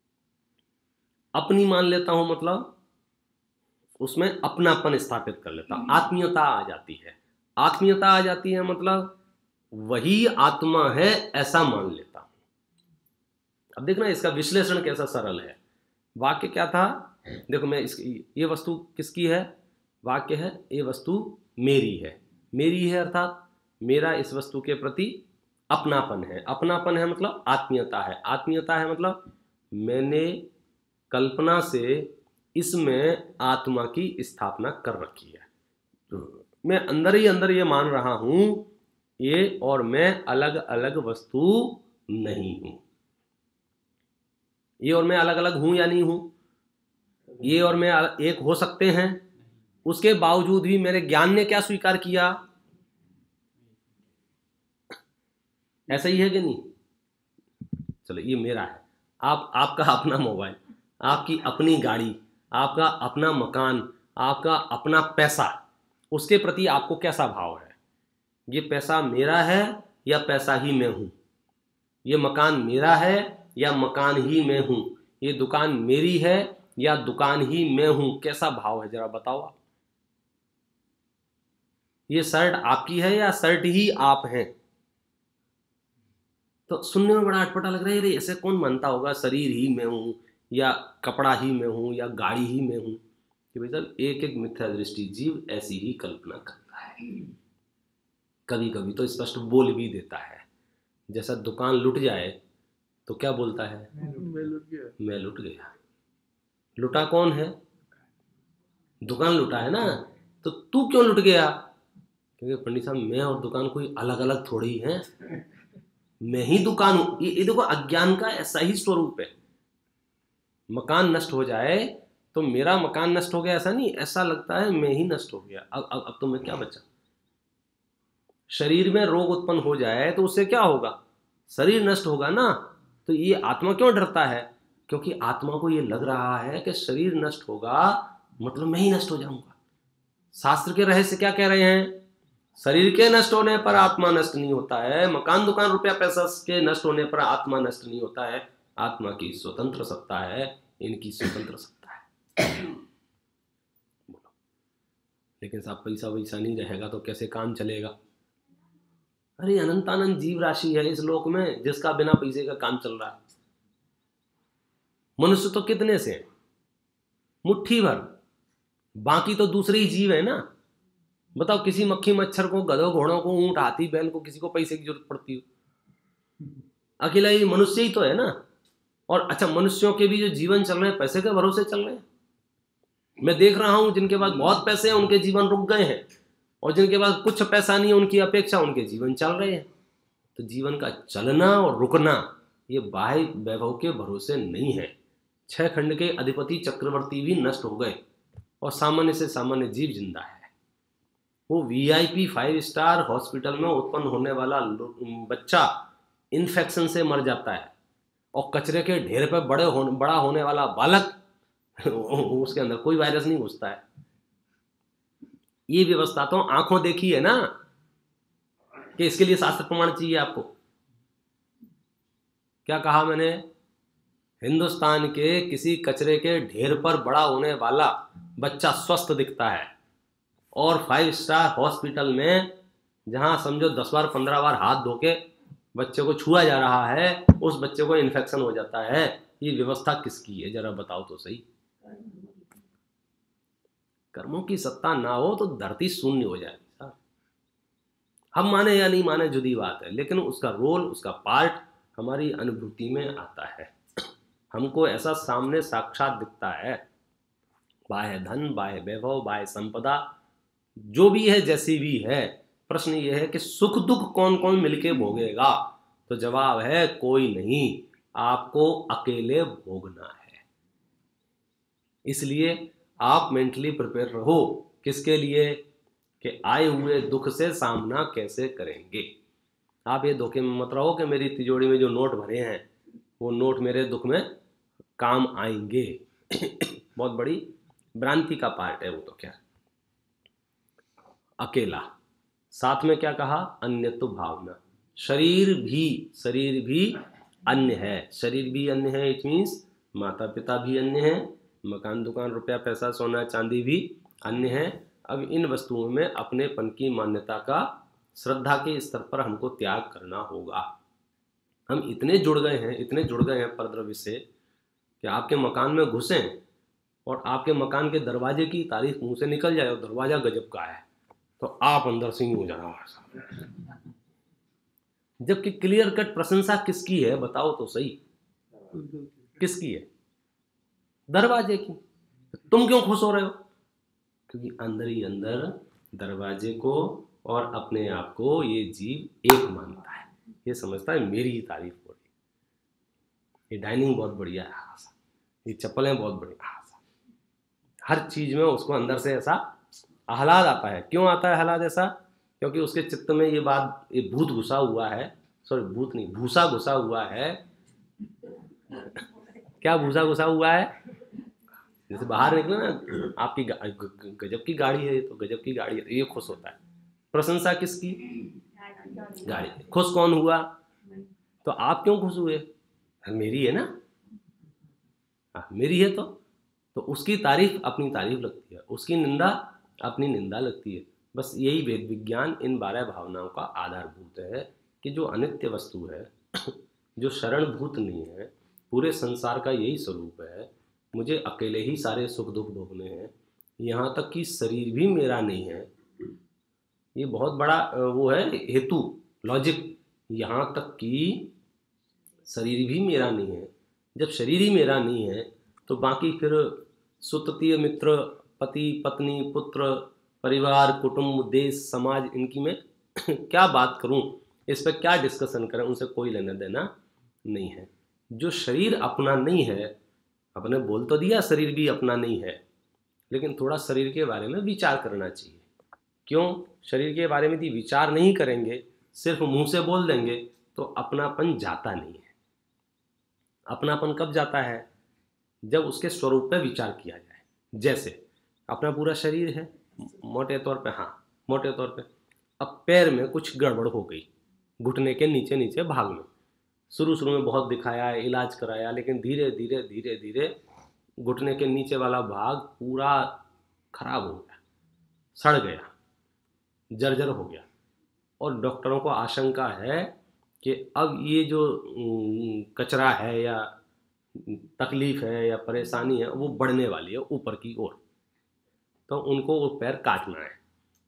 अपनी मान लेता हूं मतलब उसमें अपनापन स्थापित कर लेता हूं, आत्मीयता आ जाती है। आत्मीयता आ जाती है मतलब वही आत्मा है ऐसा मान लेता हूं। अब देखना इसका विश्लेषण कैसा सरल है। वाक्य क्या था, देखो मैं इसकी, ये वस्तु किसकी है, वाक्य है ये वस्तु मेरी है। मेरी है अर्थात मेरा इस वस्तु के प्रति अपनापन है। अपनापन है मतलब आत्मीयता है। आत्मीयता है मतलब मैंने कल्पना से इसमें आत्मा की स्थापना कर रखी है। तो मैं अंदर ही अंदर ये मान रहा हूं ये और मैं अलग अलग वस्तु नहीं हूं। ये और मैं अलग अलग हूं या नहीं हूं, ये और मैं एक हो सकते हैं। उसके बावजूद भी मेरे ज्ञान ने क्या स्वीकार किया, ऐसा ही है कि नहीं। चलो ये मेरा है, आप आपका अपना मोबाइल, आपकी अपनी गाड़ी, आपका अपना मकान, आपका अपना पैसा, उसके प्रति आपको कैसा भाव है। ये पैसा मेरा है या पैसा ही मैं हूं, ये मकान मेरा है या मकान ही मैं हूं, ये दुकान मेरी है या दुकान ही मैं हूं, कैसा भाव है जरा बताओ आप। ये शर्ट आपकी है या शर्ट ही आप हैं। तो सुनने में बड़ा अटपटा लग रहा है, ऐसे कौन मानता होगा शरीर ही मैं हूं या कपड़ा ही मैं हूं या गाड़ी ही मैं हूं। कि भाई साहब एक एक मिथ्या दृष्टि जीव ऐसी ही कल्पना करता है। कभी कभी तो स्पष्ट बोल भी देता है। जैसा दुकान लुट जाए तो क्या बोलता है, मैं लुट गया। मैं लुट गया। लुटा कौन है, दुकान लुटा है ना। तो तू क्यों लुट गया, क्योंकि पंडित साहब मैं और दुकान कोई अलग अलग थोड़ी ही हैं, मैं ही दुकान हूं। ये देखो अज्ञान का ऐसा ही स्वरूप है। मकान नष्ट हो जाए तो मेरा मकान नष्ट हो गया ऐसा नहीं, ऐसा लगता है मैं ही नष्ट हो गया। अब अब अब तो मैं क्या बचा। शरीर में रोग उत्पन्न हो जाए तो उससे क्या होगा, शरीर नष्ट होगा ना। तो ये आत्मा क्यों डरता है, क्योंकि आत्मा को ये लग रहा है कि शरीर नष्ट होगा मतलब मैं ही नष्ट हो जाऊंगा। शास्त्र के रहस्य क्या कह रहे हैं, शरीर के नष्ट होने पर आत्मा नष्ट नहीं होता है, मकान दुकान रुपया पैसा के नष्ट होने पर आत्मा नष्ट नहीं होता है। आत्मा की स्वतंत्र सत्ता है, इनकी स्वतंत्र सत्ता है। बोलो, लेकिन साहब पैसा वैसा नहीं रहेगा तो कैसे काम चलेगा। अरे अनंतानंद जीव राशि है इस लोक में जिसका बिना पैसे का काम चल रहा है। मनुष्य तो कितने से, मुट्ठी भर, बाकी तो दूसरे ही जीव है ना। बताओ किसी मक्खी मच्छर को, गधों घोड़ों को, ऊंट हाथी बैल को किसी को पैसे की जरूरत पड़ती हो, अकेला ही मनुष्य ही तो है ना। और अच्छा मनुष्यों के भी जो जीवन चल रहे हैं पैसे के भरोसे चल रहे हैं। मैं देख रहा हूं जिनके पास बहुत पैसे हैं उनके जीवन रुक गए हैं, और जिनके पास कुछ पैसा नहीं है उनकी अपेक्षा उनके जीवन चल रहे हैं। तो जीवन का चलना और रुकना ये बाह्य वैभव के भरोसे नहीं है। छह खंड के अधिपति चक्रवर्ती भी नष्ट हो गए और सामान्य से सामान्य जीव जिंदा है। वो वीआईपी फाइव स्टार हॉस्पिटल में उत्पन्न होने वाला बच्चा इन्फेक्शन से मर जाता है, और कचरे के ढेर पर बड़े होने बड़ा होने वाला बालक उसके अंदर कोई वायरस नहीं घुसता है। ये व्यवस्था तो आंखों देखी है ना, कि इसके लिए शास्त्र प्रमाण चाहिए आपको। क्या कहा मैंने, हिंदुस्तान के किसी कचरे के ढेर पर बड़ा होने वाला बच्चा स्वस्थ दिखता है, और फाइव स्टार हॉस्पिटल में जहां समझो दस बार पंद्रह बार हाथ धो के बच्चे को छुआ जा रहा है उस बच्चे को इन्फेक्शन हो जाता है। ये व्यवस्था किसकी है जरा बताओ तो सही। कर्मों की सत्ता ना हो तो धरती शून्य हो जाएगी साहब। हम माने या नहीं माने जुदी बात है, लेकिन उसका रोल, उसका पार्ट हमारी अनुभूति में आता है। हमको ऐसा सामने साक्षात दिखता है। बाह्य धन, बाह्य वैभव, बाह्य संपदा जो भी है जैसी भी है, प्रश्न ये है कि सुख दुख कौन कौन मिलके भोगेगा। तो जवाब है कोई नहीं, आपको अकेले भोगना है। इसलिए आप मेंटली प्रिपेयर रहो। किसके लिए, कि आए हुए दुख से सामना कैसे करेंगे। आप ये धोखे में मत रहो कि मेरी तिजोरी में जो नोट भरे हैं वो नोट मेरे दुख में काम आएंगे। बहुत बड़ी भ्रांति का पार्ट है वो तो। क्या अकेला, साथ में क्या कहा, अन्यत्व भावना। शरीर भी शरीर भी अन्य है। शरीर भी अन्य है, इट मीन्स माता पिता भी अन्य है, मकान दुकान रुपया पैसा सोना चांदी भी अन्य है। अब इन वस्तुओं में अपनेपन की मान्यता का श्रद्धा के स्तर पर हमको त्याग करना होगा। हम इतने जुड़ गए हैं इतने जुड़ गए हैं परद्रव्य से कि आपके मकान में घुसें और आपके मकान के दरवाजे की तारीफ मुंह से निकल जाए और दरवाजा गजब का है तो आप अंदर से ही हो जाना। जबकि क्लियर कट प्रशंसा किसकी है बताओ तो सही, किसकी है? दरवाजे की। तुम क्यों खुश हो रहे हो? क्योंकि अंदर ही अंदर दरवाजे को और अपने आप को ये जीव एक मानता है, ये समझता है मेरी ही तारीफ हो रही, ये डाइनिंग बहुत बढ़िया है, ये चप्पलें बहुत बढ़िया, हर चीज में उसको अंदर से ऐसा आह्लाद आता है। क्यों आता है आह्लाद ऐसा? क्योंकि उसके चित्त में ये बात, ये भूत घुसा हुआ है, सॉरी भूत नहीं, भूसा घुसा हुआ है। क्या भूसा घुसा हुआ है? जैसे बाहर निकले ना, आपकी गजब की गाड़ी है, तो गजब की गाड़ी है, ये खुश होता है। प्रशंसा किसकी? गाड़ी। खुश कौन हुआ? तो आप क्यों खुश हुए? मेरी है ना, आ, मेरी है तो तो उसकी तारीफ अपनी तारीफ लगती है, उसकी निंदा अपनी निंदा लगती है। बस यही वेद विज्ञान इन बारह भावनाओं का आधारभूत है कि जो अनित्य वस्तु है, जो शरणभूत नहीं है, पूरे संसार का यही स्वरूप है। मुझे अकेले ही सारे सुख दुख भोगने हैं, यहाँ तक कि शरीर भी मेरा नहीं है। ये बहुत बड़ा वो है हेतु, लॉजिक। यहाँ तक कि शरीर भी मेरा नहीं है। जब शरीर ही मेरा नहीं है तो बाकी फिर सुततीय मित्र, पति पत्नी, पुत्र, परिवार, कुटुंब, देश, समाज, इनकी मैं क्या बात करूं, इस पर क्या डिस्कशन करें, उनसे कोई लेना देना नहीं है। जो शरीर अपना नहीं है, अपने बोल तो दिया शरीर भी अपना नहीं है, लेकिन थोड़ा शरीर के बारे में विचार करना चाहिए। क्यों? शरीर के बारे में यदि विचार नहीं करेंगे, सिर्फ मुंह से बोल देंगे, तो अपनापन जाता नहीं है। अपनापन कब जाता है? जब उसके स्वरूप पर विचार किया जाए। जैसे अपना पूरा शरीर है, मोटे तौर पे, हाँ मोटे तौर पे, अब पैर में कुछ गड़बड़ हो गई, घुटने के नीचे नीचे भाग में। शुरू शुरू में बहुत दिखाया, इलाज कराया, लेकिन धीरे धीरे धीरे धीरे घुटने के नीचे वाला भाग पूरा खराब हो गया, सड़ गया, जर्जर हो गया, और डॉक्टरों को आशंका है कि अब ये जो कचरा है या तकलीफ है या परेशानी है वो बढ़ने वाली है ऊपर की ओर, तो उनको वो पैर काटना है।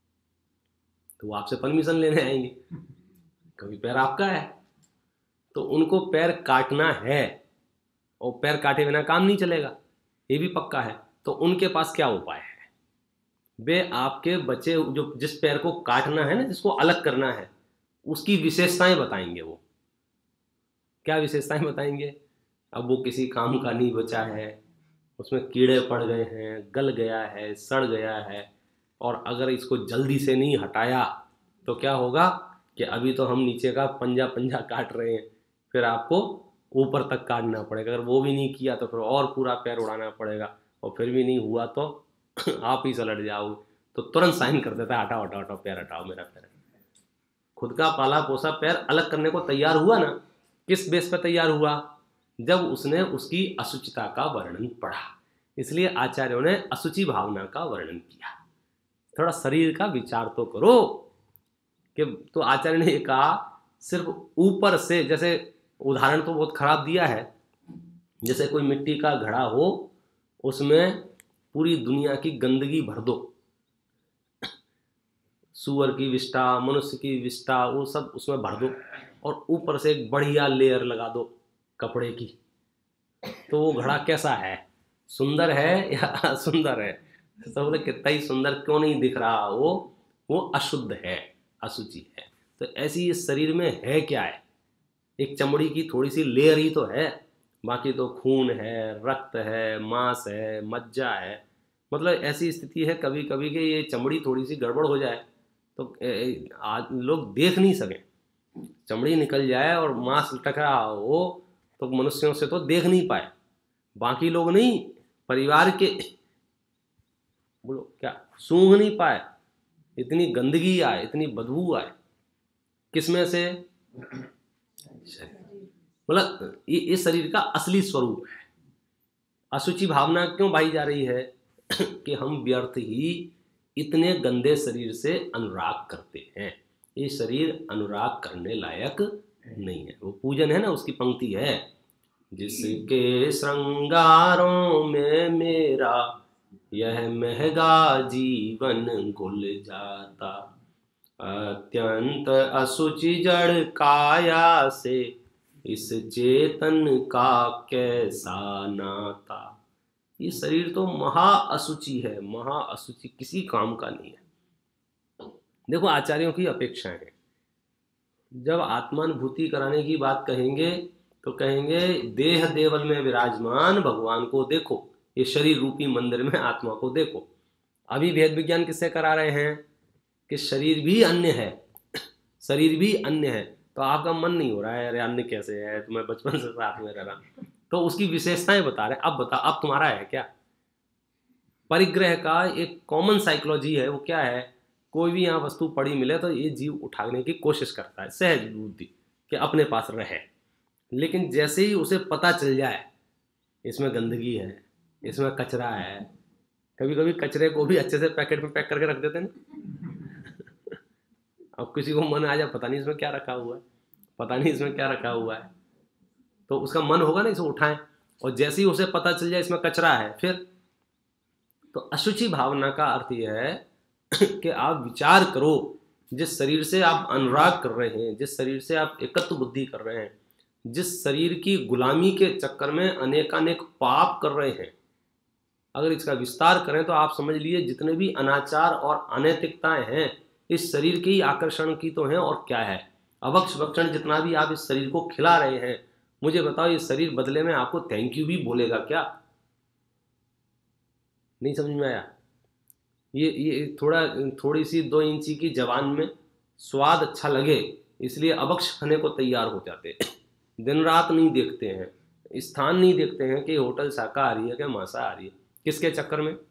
तो वो आपसे परमिशन लेने आएंगे, क्योंकि पैर आपका है, तो उनको पैर काटना है, और पैर काटे बिना काम नहीं चलेगा, ये भी पक्का है। तो उनके पास क्या उपाय है? वे आपके बचे जो जिस पैर को काटना है ना, जिसको अलग करना है, उसकी विशेषताएं बताएंगे। वो क्या विशेषताएं बताएंगे? अब वो किसी काम का नहीं बचा है, उसमें कीड़े पड़ गए हैं, गल गया है, सड़ गया है, और अगर इसको जल्दी से नहीं हटाया तो क्या होगा कि अभी तो हम नीचे का पंजा पंजा काट रहे हैं, फिर आपको ऊपर तक काटना पड़ेगा। अगर वो भी नहीं किया तो फिर और पूरा पैर उड़ाना पड़ेगा, और फिर भी नहीं हुआ तो आप ही सलट जाओगे। तो तुरंत साइन कर देता है, हटाओ हटाओ हटाओ, पैर हटाओ मेरा पैर। खुद का पाला पोसा पैर अलग करने को तैयार हुआ ना, किस बेस पर तैयार हुआ? जब उसने उसकी असुचिता का वर्णन पढ़ा। इसलिए आचार्यों ने असुचि भावना का वर्णन किया। थोड़ा शरीर का विचार तो करो कि, तो आचार्य ने ये कहा सिर्फ ऊपर से, जैसे उदाहरण तो बहुत खराब दिया है, जैसे कोई मिट्टी का घड़ा हो, उसमें पूरी दुनिया की गंदगी भर दो, सूअर की विष्ठा, मनुष्य की विष्ठा, वो सब उसमें भर दो, और ऊपर से एक बढ़िया लेयर लगा दो कपड़े की, तो वो घड़ा कैसा है? सुंदर है या असुंदर है? सब बोले कितना ही सुंदर क्यों नहीं दिख रहा, वो वो अशुद्ध है, असुचि है। तो ऐसी इस शरीर में है क्या है? एक चमड़ी की थोड़ी सी लेयर ही तो है, बाकी तो खून है, रक्त है, मांस है, मज्जा है। मतलब ऐसी स्थिति है कभी कभी कि ये चमड़ी थोड़ी सी गड़बड़ हो जाए तो आज लोग देख नहीं सके, चमड़ी निकल जाए और मांस लटक रहा हो तो मनुष्यों से तो देख नहीं पाए, बाकी लोग नहीं, परिवार के बोलो क्या सूंघ नहीं पाए, इतनी गंदगी आए, इतनी बदबू आए। किसमें से? मतलब ये ये शरीर का असली स्वरूप है। अशुचि भावना क्यों भाई जा रही है कि हम व्यर्थ ही इतने गंदे शरीर से अनुराग करते हैं। ये शरीर अनुराग करने लायक नहीं है। वो पूजन है ना, उसकी पंक्ति है, जिसके श्रृंगारों में मेरा यह महंगा जीवन घुल जाता, अत्यंत अशुचि जड़ काया से इस चेतन का कैसा नाता। ये शरीर तो महा अशुचि है, महा अशुचि, किसी काम का नहीं है। देखो आचार्यों की अपेक्षाएं हैं। जब आत्मानुभूति कराने की बात कहेंगे तो कहेंगे देह देवल में विराजमान भगवान को देखो, ये शरीर रूपी मंदिर में आत्मा को देखो। अभी भेद विज्ञान किससे करा रहे हैं कि शरीर भी अन्य है, शरीर भी अन्य है। तो आपका मन नहीं हो रहा है, अरे अन्य कैसे है, तुम्हें बचपन से साथ में रह रहा, तो उसकी विशेषताएं बता रहे हैं। अब बता, अब तुम्हारा है क्या? परिग्रह का एक कॉमन साइकोलॉजी है, वो क्या है, कोई भी यहाँ वस्तु पड़ी मिले तो ये जीव उठाने की कोशिश करता है, सहज बुद्धि कि अपने पास रहे। लेकिन जैसे ही उसे पता चल जाए इसमें गंदगी है, इसमें कचरा है, कभी कभी कचरे को भी अच्छे से पैकेट में पैक करके रख देते हैं। अब किसी को मन आ जाए, पता नहीं इसमें क्या रखा हुआ है, पता नहीं इसमें क्या रखा हुआ है, तो उसका मन होगा ना इसे उठाएं। और जैसे ही उसे पता चल जाए इसमें कचरा है, फिर तो अशुचि भावना का अर्थ यह है कि आप विचार करो, जिस शरीर से आप अनुराग कर रहे हैं, जिस शरीर से आप एकत्व बुद्धि कर रहे हैं, जिस शरीर की गुलामी के चक्कर में अनेकानेक पाप कर रहे हैं, अगर इसका विस्तार करें तो आप समझ लीजिए जितने भी अनाचार और अनैतिकताएं हैं इस शरीर के ही आकर्षण की तो हैं। और क्या है, अवक्ष भक्षण जितना भी आप इस शरीर को खिला रहे हैं, मुझे बताओ ये शरीर बदले में आपको थैंक यू भी बोलेगा क्या? नहीं समझ में आया? ये ये थोड़ा थोड़ी सी दो इंची की जवान में स्वाद अच्छा लगे इसलिए अवक्ष खाने को तैयार हो जाते हैं, दिन रात नहीं देखते हैं, स्थान नहीं देखते हैं कि होटल शाकाहारी है क्या मांसाहारी है। किसके चक्कर में?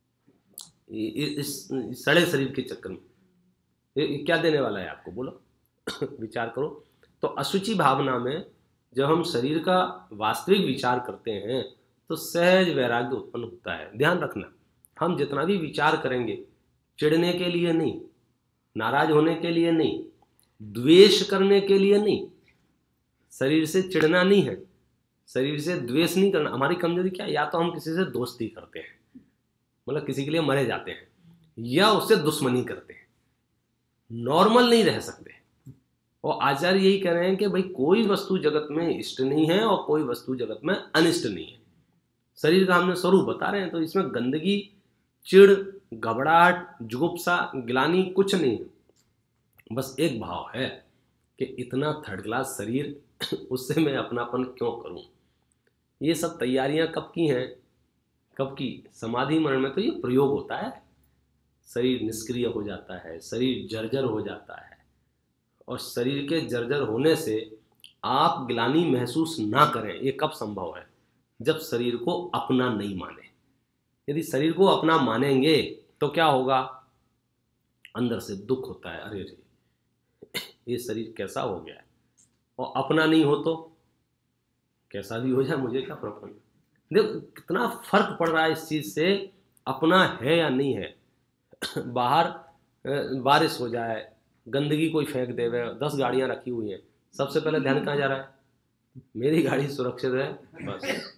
इस सड़े शरीर के चक्कर में। ये क्या देने वाला है आपको, बोलो? विचार करो। तो अशुचि भावना में जब हम शरीर का वास्तविक विचार करते हैं तो सहज वैराग्य उत्पन्न होता है। ध्यान रखना, हम जितना भी विचार करेंगे चिढ़ने के लिए नहीं, नाराज होने के लिए नहीं, द्वेष करने के लिए नहीं। शरीर से चिढ़ना नहीं है, शरीर से द्वेष नहीं करना। हमारी कमजोरी क्या है, या तो हम किसी से दोस्ती करते हैं, मतलब किसी के लिए मरे जाते हैं, या उससे दुश्मनी करते हैं, नॉर्मल नहीं रह सकते। और आचार्य यही कह रहे हैं कि भाई कोई वस्तु जगत में इष्ट नहीं है और कोई वस्तु जगत में अनिष्ट नहीं है। शरीर का हमने स्वरूप बता रहे हैं, तो इसमें गंदगी, चिड़, घबराहट, जुगुप्सा, गिलानी कुछ नहीं है। बस एक भाव है कि इतना थर्ड क्लास शरीर, उससे मैं अपनापन क्यों करूं। ये सब तैयारियां कब की हैं? कब की? समाधि मरण में तो ये प्रयोग होता है। शरीर निष्क्रिय हो जाता है, शरीर जर्जर हो जाता है, और शरीर के जर्जर होने से आप ग्लानि महसूस ना करें, ये कब संभव है? जब शरीर को अपना नहीं माने। यदि शरीर को अपना मानेंगे तो क्या होगा? अंदर से दुख होता है, अरे रे ये शरीर कैसा हो गया है। और अपना नहीं हो तो कैसा भी हो जाए मुझे क्या फर्क पड़ता। देखो कितना फर्क पड़ रहा है इस चीज से, अपना है या नहीं है। बाहर बारिश हो जाए, गंदगी कोई फेंक दे, दस गाड़ियां रखी हुई हैं, सबसे पहले ध्यान कहाँ जा रहा है? मेरी गाड़ी सुरक्षित है बस।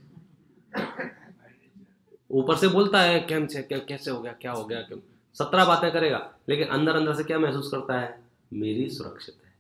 ऊपर से बोलता है कैम से क्या, कैसे हो गया, क्या हो गया, क्यों, सत्रह बातें करेगा, लेकिन अंदर अंदर से क्या महसूस करता है? मेरी सुरक्षित है।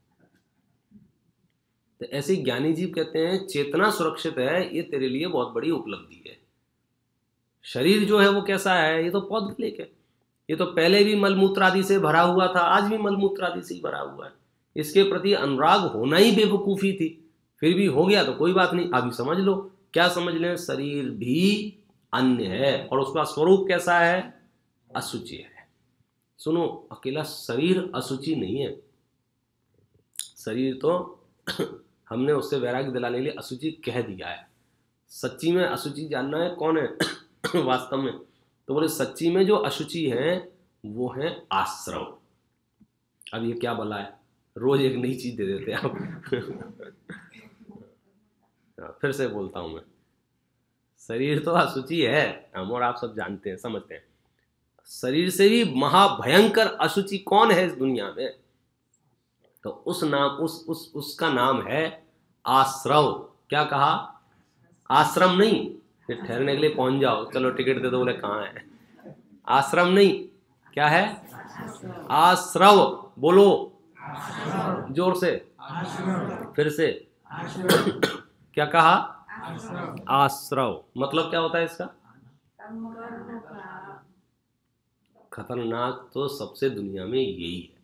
तो ऐसे ज्ञानी जीव कहते हैं चेतना सुरक्षित है, ये तेरे लिए बहुत बड़ी उपलब्धि है। शरीर जो है वो कैसा है? ये तो पौधलिक है, ये तो पहले भी मलमूत्र आदि से भरा हुआ था, आज भी मलमूत्र आदि से ही भरा हुआ है। इसके प्रति अनुराग होना ही बेवकूफ़ी थी, फिर भी हो गया तो कोई बात नहीं। अभी समझ लो, क्या समझ लें? शरीर भी अन्य है और उसका स्वरूप कैसा है? अशुचि है। सुनो, अकेला शरीर अशुचि नहीं है, शरीर तो हमने उससे वैराग्य दिलाने के लिए अशुचि कह दिया है। सच्ची में अशुचि जानना है कौन है वास्तव में, तो बोले सच्ची में जो अशुचि है वो है आश्रव। अब ये क्या बोला है? रोज एक नई चीज दे देते आप। फिर से बोलता हूं मैं, शरीर तो अशुचि है, हम और आप सब जानते हैं, समझते हैं। शरीर से भी महाभयंकर अशुचि कौन है इस दुनिया में? तो उस नाम उस उस उसका नाम है आश्रव। क्या कहा? आश्रम नहीं, फिर ठहरने के लिए पहुंच जाओ, चलो टिकट दे दो, बोले कहाँ है। आश्रम नहीं, क्या है? आश्रव। बोलो जोर से, फिर से। क्या कहा? आश्रव। मतलब क्या होता है इसका? खतरनाक तो सबसे दुनिया में यही है।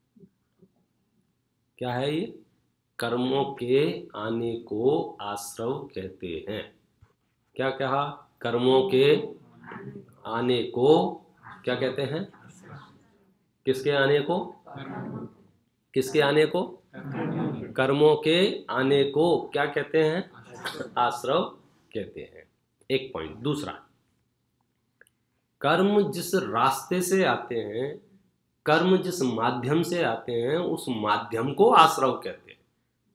क्या है ये? कर्मों के आने को आश्रव कहते हैं। क्या कहा? कर्मों के आने को क्या कहते हैं? किसके आने को? किसके आने को? कर्मों के आने को क्या कहते हैं? आश्रव कहते हैं। एक पॉइंट। दूसरा, कर्म जिस रास्ते से आते हैं, कर्म जिस माध्यम से आते हैं, उस माध्यम को आश्रव कहते हैं।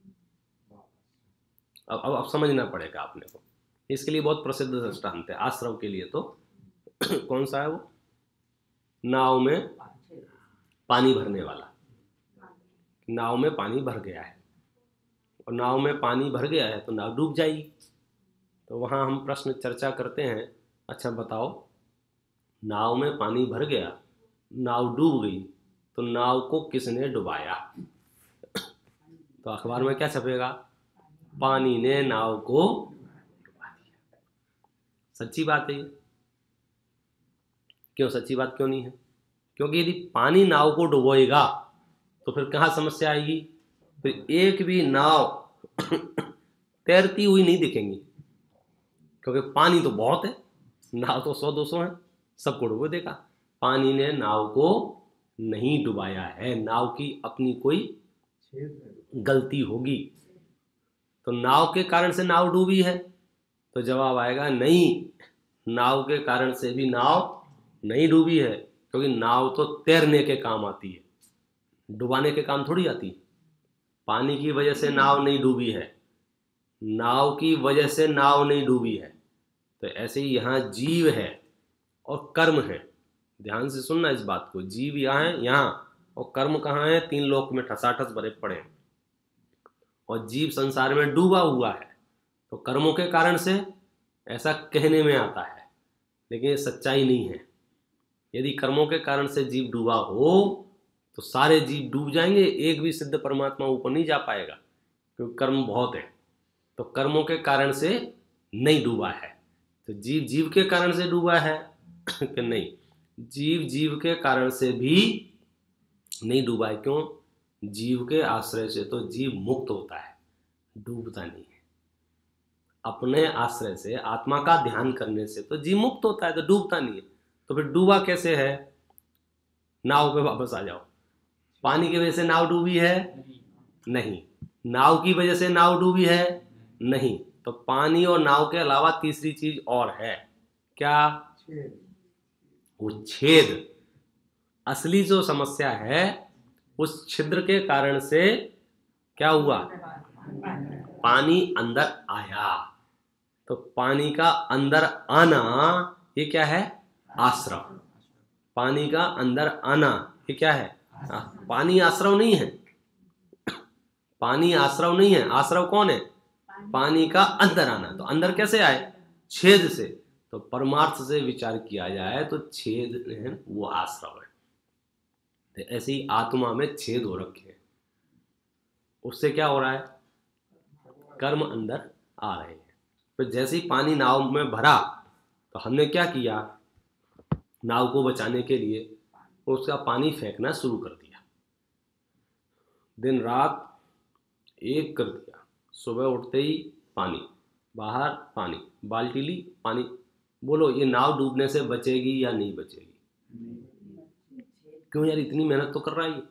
अब अब अब समझना पड़ेगा आपने को। इसके लिए बहुत प्रसिद्ध दृष्टांत है आश्रव के लिए। तो कौन सा है वो? नाव में पानी भरने वाला। नाव में पानी भर गया है और नाव में पानी भर गया है तो नाव डूब जाएगी। तो वहाँ हम प्रश्न चर्चा करते हैं, अच्छा बताओ, नाव में पानी भर गया, नाव डूब गई, तो नाव को किसने डुबाया? तो अखबार में क्या छपेगा? पानी ने नाव को डुबा दिया। सच्ची बात है ये। क्यों सच्ची बात क्यों नहीं है? क्योंकि यदि पानी नाव को डुबोएगा तो फिर कहाँ समस्या आएगी? फिर एक भी नाव तैरती हुई नहीं दिखेंगी, क्योंकि पानी तो बहुत है। नाव तो सौ दो सौ है, सबको डुबो देगा। पानी ने नाव को नहीं डुबाया है, नाव की अपनी कोई गलती होगी। तो नाव के कारण से नाव डूबी है? तो जवाब आएगा नहीं, नाव के कारण से भी नाव नहीं डूबी है, क्योंकि नाव तो तैरने के काम आती है, डुबाने के काम थोड़ी आती है। पानी की वजह से नाव नहीं डूबी है, नाव की वजह से नाव नहीं डूबी है। तो ऐसे ही यहाँ जीव है और कर्म है। ध्यान से सुनना इस बात को। जीव यहाँ है, यहाँ, और कर्म कहाँ है? तीन लोक में ठसाठस भरे पड़े हैं। और जीव संसार में डूबा हुआ है। तो कर्मों के कारण से ऐसा कहने में आता है, लेकिन ये सच्चाई नहीं है। यदि कर्मों के कारण से जीव डूबा हो तो सारे जीव डूब जाएंगे, एक भी सिद्ध परमात्मा ऊपर नहीं जा पाएगा, क्योंकि कर्म बहुत है। तो कर्मों के कारण से नहीं डूबा है। तो जीव जीव के कारण से डूबा है कि नहीं? जीव जीव के कारण से भी नहीं डूबा है। क्यों? जीव के आश्रय से तो जीव मुक्त होता है, डूबता नहीं है। अपने आश्रय से, आत्मा का ध्यान करने से तो जीव मुक्त होता है, तो डूबता नहीं है। तो फिर डूबा कैसे है? नाव पे वापस आ जाओ। पानी की वजह से नाव डूबी है? नहीं। नाव की वजह से नाव डूबी है? नहीं। तो पानी और नाव के अलावा तीसरी चीज और है। क्या? वो छेद। असली जो समस्या है, उस छिद्र के कारण से क्या हुआ? पानी अंदर आया। तो पानी का अंदर आना ये क्या है? आश्रव। पानी का अंदर आना ये क्या है? पानी आश्रव नहीं है। पानी आश्रव नहीं है। आश्रव कौन है? पानी का अंदर आना। तो अंदर कैसे आए? छेद से। तो परमार्थ से विचार किया जाए तो छेद है वो आश्रव है। तो ऐसे ही आत्मा में छेद हो रखे हैं, उससे क्या हो रहा है? कर्म अंदर आ रहे हैं। तो जैसे ही पानी नाव में भरा तो हमने क्या किया? नाव को बचाने के लिए उसका पानी फेंकना शुरू कर दिया, दिन रात एक कर दिया। सुबह उठते ही पानी, बाहर पानी, बाल्टी ली पानी। बोलो ये नाव डूबने से बचेगी या नहीं बचेगी? क्यों यार, इतनी मेहनत तो कर रहा है।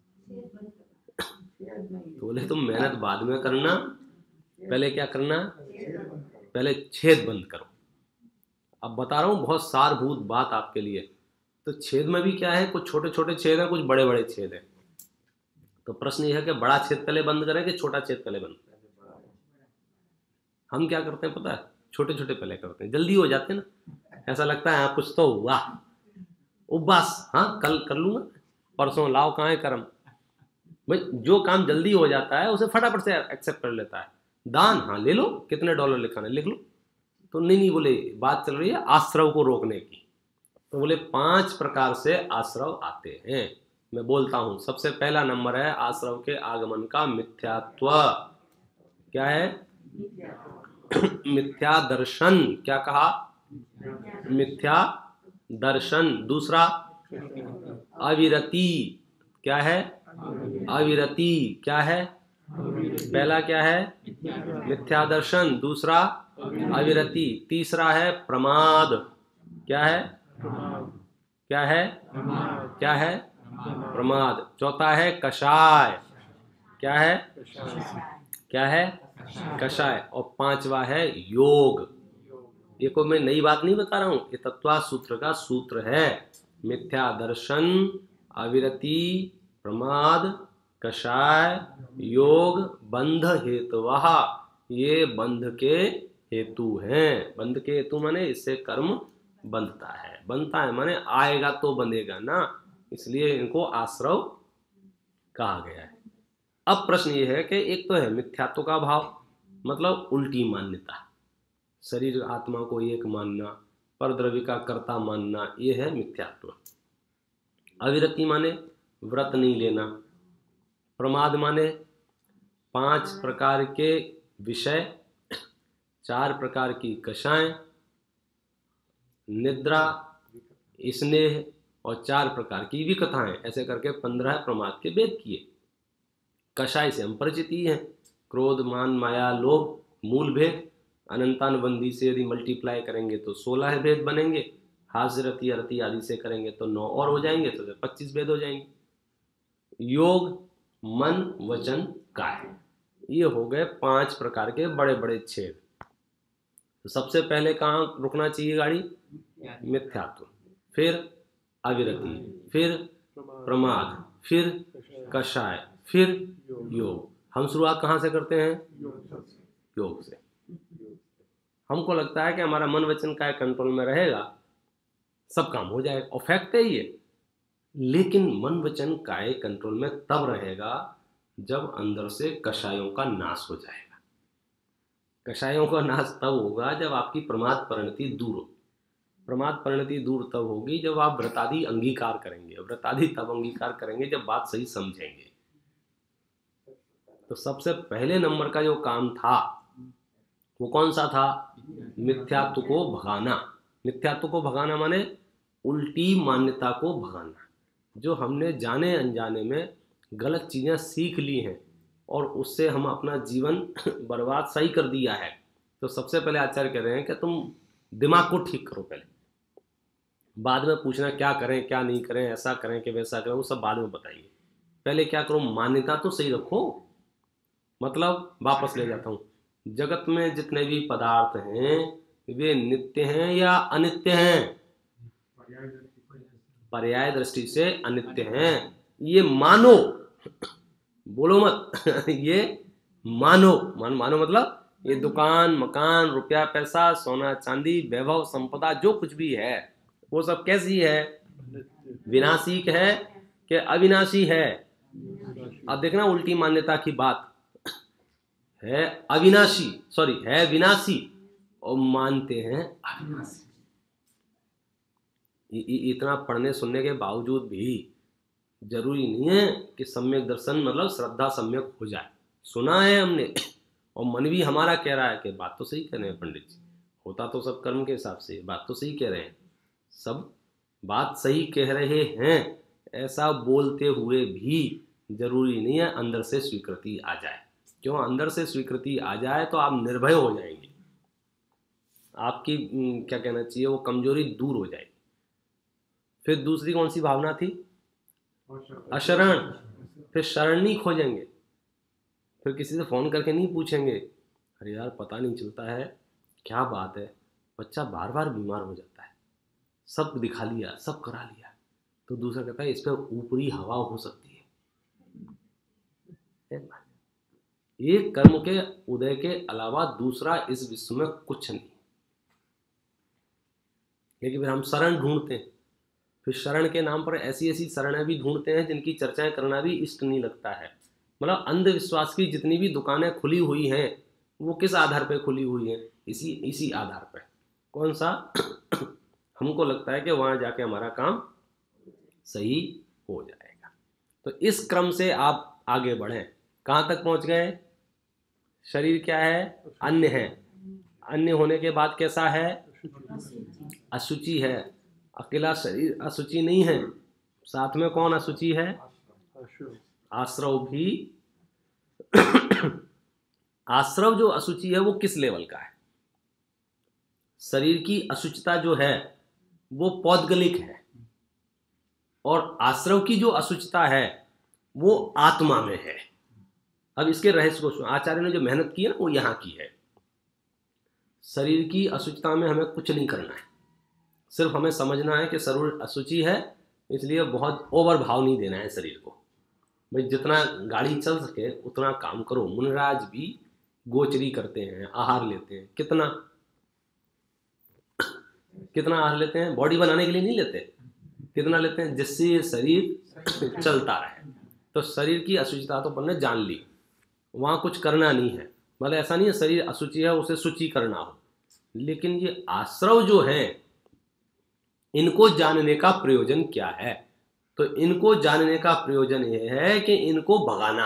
तो बोले तुम मेहनत बाद में करना, पहले क्या करना? पहले छेद बंद करो। अब बता रहा हूँ बहुत सारभूत बात आपके लिए। तो छेद में भी क्या है? कुछ छोटे छोटे छेद हैं, कुछ बड़े बड़े छेद हैं। तो तो प्रश्न ये है कि बड़ा छेद पहले बंद करें कि छोटा छेद पहले बंद करें। हम क्या करते हैं पता है, छोटे छोटे पहले करते हैं, जल्दी हो जाते हैं ना, ऐसा लगता है हाँ कुछ तो हुआ, उबास, हाँ कल कर लूंगा, परसों लाओ कहाँ है कर्म। भाई जो काम जल्दी हो जाता है उसे फटाफट से एक्सेप्ट कर लेता है। दान, हाँ ले लो, कितने डॉलर लिखाना लिख लो। तो नहीं नहीं बोले बात चल रही है आश्रव को रोकने की। तो बोले पांच प्रकार से आश्रव आते हैं। मैं बोलता हूं, सबसे पहला नंबर है आश्रव के आगमन का मिथ्यात्व। क्या है? मिथ्या दर्शन। क्या कहा? मिथ्या दर्शन। दूसरा अविरति। क्या है? अविरति। क्या है? पहला क्या है? मिथ्या दर्शन। दूसरा अविरति। तीसरा है प्रमाद। क्या है? क्या है? क्या है? प्रमाद। चौथा है कषाय। क्या है? क्या है? कषाय। और पांचवा है योग। ये कोई मैं नई बात नहीं बता रहा हूं, ये तत्वा सूत्र का सूत्र है। मिथ्या दर्शन, अविरति, प्रमाद, कषाय, योग, बंध हेतुवः। ये बंध के हेतु हैं। बंध के हेतु माने इससे कर्म बंधता है। बंधता है माने आएगा तो बंधेगा ना, इसलिए इनको आश्रव कहा गया है। अब प्रश्न ये है कि एक तो है मिथ्यात्व का भाव, मतलब उल्टी मान्यता, शरीर आत्मा को एक मानना, परद्रव्य का कर्ता मानना, ये है मिथ्यात्व। अविरति माने व्रत नहीं लेना। प्रमाद माने पांच प्रकार के विषय, चार प्रकार की कषाएं, निद्रा, स्नेह और चार प्रकार की विकथाएं, ऐसे करके पंद्रह प्रमाद के भेद किए। कषाय से हम परिचित ही हैं, क्रोध, मान, माया, लोभ, मूल भेद। अनंतानुबंधी से यदि मल्टीप्लाई करेंगे तो सोलह भेद बनेंगे। हास्य, रति, अरति आदि से करेंगे तो नौ और हो जाएंगे, तो पच्चीस भेद हो जाएंगे। योग, मन, वचन, काय, ये हो गए पांच प्रकार के बड़े बड़े छेद। तो सबसे पहले कहाँ रुकना चाहिए गाड़ी? मिथ्यात्व, फिर अविरति, फिर प्रमाद, फिर कषाय, फिर योग। हम शुरुआत कहाँ से करते हैं? योग से। हमको लगता है कि हमारा मन वचन काय कंट्रोल में रहेगा, सब काम हो जाएगा, और फैक्ट है ये। लेकिन मन वचन काय कंट्रोल में तब रहेगा जब अंदर से कषायों का नाश हो जाएगा। कषायों का नाश तब होगा जब आपकी प्रमाद परिणति दूर हो। प्रमाद परिणति दूर तब होगी जब आप व्रतादि अंगीकार करेंगे। व्रतादि तब अंगीकार करेंगे जब बात सही समझेंगे। तो सबसे पहले नंबर का जो काम था वो कौन सा था? मिथ्यात्व को भगाना। मिथ्यात्व को भगाना माने उल्टी मान्यता को भगाना। जो हमने जाने अनजाने में गलत चीज़ें सीख ली हैं और उससे हम अपना जीवन बर्बाद सही कर दिया है। तो सबसे पहले आचार्य कह रहे हैं कि तुम दिमाग को ठीक करो पहले, बाद में पूछना क्या करें क्या नहीं करें, ऐसा करें कि वैसा करें, वो सब बाद में बताइए। पहले क्या करो, मान्यता तो सही रखो। मतलब वापस ले जाता हूँ, जगत में जितने भी पदार्थ हैं वे नित्य हैं या अनित्य हैं? पर्याय दृष्टि से अनित्य हैं। ये मानो, बोलो मत ये मानो। मान मानो मतलब ये दुकान, मकान, रुपया, पैसा, सोना, चांदी, वैभव, संपदा, जो कुछ भी है वो सब कैसी है? विनाशी है कि अविनाशी है? अब देखना उल्टी मान्यता की बात है, अविनाशी, सॉरी है विनाशी और मानते हैं अविनाशी। इतना पढ़ने सुनने के बावजूद भी जरूरी नहीं है कि सम्यक दर्शन मतलब श्रद्धा सम्यक हो जाए। सुना है हमने और मन भी हमारा कह रहा है कि बात तो सही कह रहे हैं पंडित जी, होता तो सब कर्म के हिसाब से, बात तो सही कह रहे हैं, सब बात सही कह रहे हैं, ऐसा बोलते हुए भी जरूरी नहीं है अंदर से स्वीकृति आ जाए। क्यों? अंदर से स्वीकृति आ जाए तो आप निर्भय हो जाएंगे, आपकी क्या कहना चाहिए वो कमजोरी दूर हो जाएगी। फिर दूसरी कौन सी भावना थी? अशरण। फिर शरण नहीं खोजेंगे, फिर किसी से फ़ोन करके नहीं पूछेंगे अरे यार पता नहीं चलता है क्या बात है, बच्चा बार बार बीमार हो जाता है, सब दिखा लिया, सब करा लिया, तो दूसरा कहता है इस पर ऊपरी हवा हो सकती है। एक बात, एक कर्म के उदय के अलावा दूसरा इस विश्व में कुछ नहीं। लेकिन फिर हम शरण ढूंढते हैं, फिर शरण के नाम पर ऐसी ऐसी शरणें भी ढूंढते हैं जिनकी चर्चाएं करना भी इष्ट नहीं लगता है। मतलब अंधविश्वास की जितनी भी दुकानें खुली हुई हैं वो किस आधार पर खुली हुई हैं? इसी इसी आधार पर। कौन सा? हमको लगता है कि वहां जाके हमारा काम सही हो जाएगा। तो इस क्रम से आप आगे बढ़ें। कहाँ तक पहुंच गए? शरीर क्या है? अन्य है। अन्य होने के बाद कैसा है? अशुचि है। अकेला शरीर अशुचि नहीं है, साथ में कौन अशुचि है? आश्रव भी। आश्रव जो अशुचि है वो किस लेवल का है? शरीर की अशुचिता जो है वो पौद्गलिक है, और आश्रव की जो अशुचिता है वो आत्मा में है। अब इसके रहस्य को सुनो। आचार्य ने जो मेहनत की है वो यहाँ की है। शरीर की अशुचिता में हमें कुछ नहीं करना है, सिर्फ हमें समझना है कि शरीर अशुचि है, इसलिए बहुत ओवर भाव नहीं देना है शरीर को। भाई जितना गाड़ी चल सके उतना काम करो। मुनिराज भी गोचरी करते हैं, आहार लेते हैं। कितना कितना आहार लेते हैं? बॉडी बनाने के लिए नहीं लेते। कितना लेते हैं? जिससे ये शरीर चलता रहे। तो शरीर की अशुचिता तो अपन ने जान ली, वहाँ कुछ करना नहीं है। मतलब ऐसा नहीं है शरीर अशुचि है उसे शुचि करना हो, लेकिन ये आश्रव जो है इनको जानने का प्रयोजन क्या है? तो इनको जानने का प्रयोजन ये है कि इनको भगाना।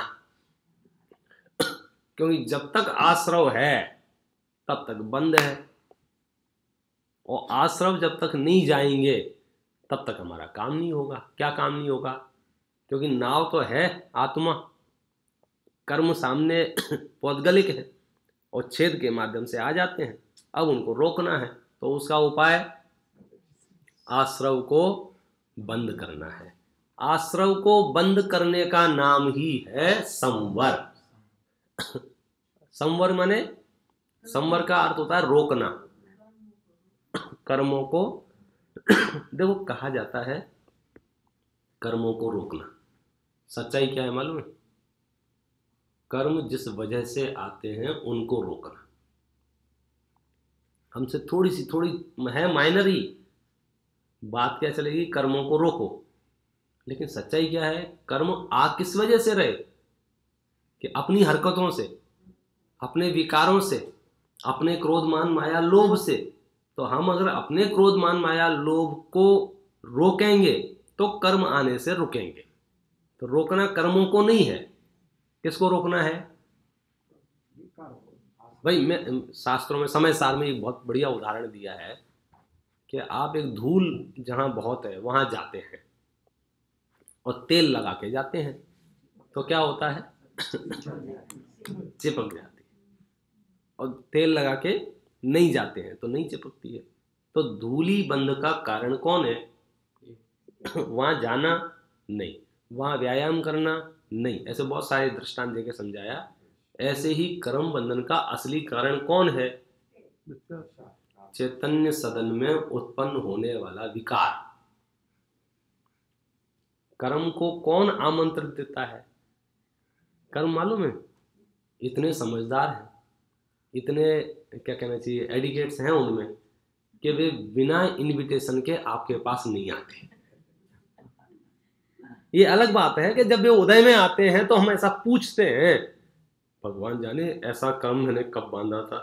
क्योंकि जब तक आश्रव है तब तक बंद है, और आश्रव जब तक नहीं जाएंगे तब तक हमारा काम नहीं होगा। क्या काम नहीं होगा? क्योंकि नाव तो है आत्मा, कर्म सामने पौद्गलिक है और छेद के माध्यम से आ जाते हैं। अब उनको रोकना है, तो उसका उपाय आश्रव को बंद करना है। आश्रव को बंद करने का नाम ही है संवर। संवर माने, संवर का अर्थ होता है रोकना, कर्मों को। देखो कहा जाता है कर्मों को रोकना। सच्चाई क्या है मालूम है? कर्म जिस वजह से आते हैं उनको रोकना। हमसे थोड़ी सी थोड़ी है माइनर ही बात क्या चलेगी, कर्मों को रोको। लेकिन सच्चाई क्या है? कर्म आ किस वजह से रहे? कि अपनी हरकतों से, अपने विकारों से, अपने क्रोध मान माया लोभ से। तो हम अगर अपने क्रोध मान माया लोभ को रोकेंगे तो कर्म आने से रुकेंगे। तो रोकना कर्मों को नहीं है, किसको रोकना है? भाई मैं शास्त्रों में समय सार में एक बहुत बढ़िया उदाहरण दिया है कि आप एक धूल जहां बहुत है वहां जाते हैं और तेल लगा के जाते हैं, तो क्या होता है? चिपक जाती है। और तेल लगा के नहीं जाते हैं तो नहीं चिपकती है। तो धूली बंध का कारण कौन है? वहां जाना नहीं, वहां व्यायाम करना नहीं। ऐसे बहुत सारे दृष्टांत देके समझाया। ऐसे ही कर्म बंधन का असली कारण कौन है? चैतन्य सदन में उत्पन्न होने वाला विकार। कर्म को कौन आमंत्रित देता है? कर्म मालूम है? इतने समझदार हैं, इतने क्या कहना चाहिए एडिकेट्स हैं उनमें कि वे बिना इनविटेशन के आपके पास नहीं आते। ये अलग बात है कि जब वे उदय में आते हैं तो हम ऐसा पूछते हैं, भगवान जाने ऐसा कर्म मैंने कब बांधा था,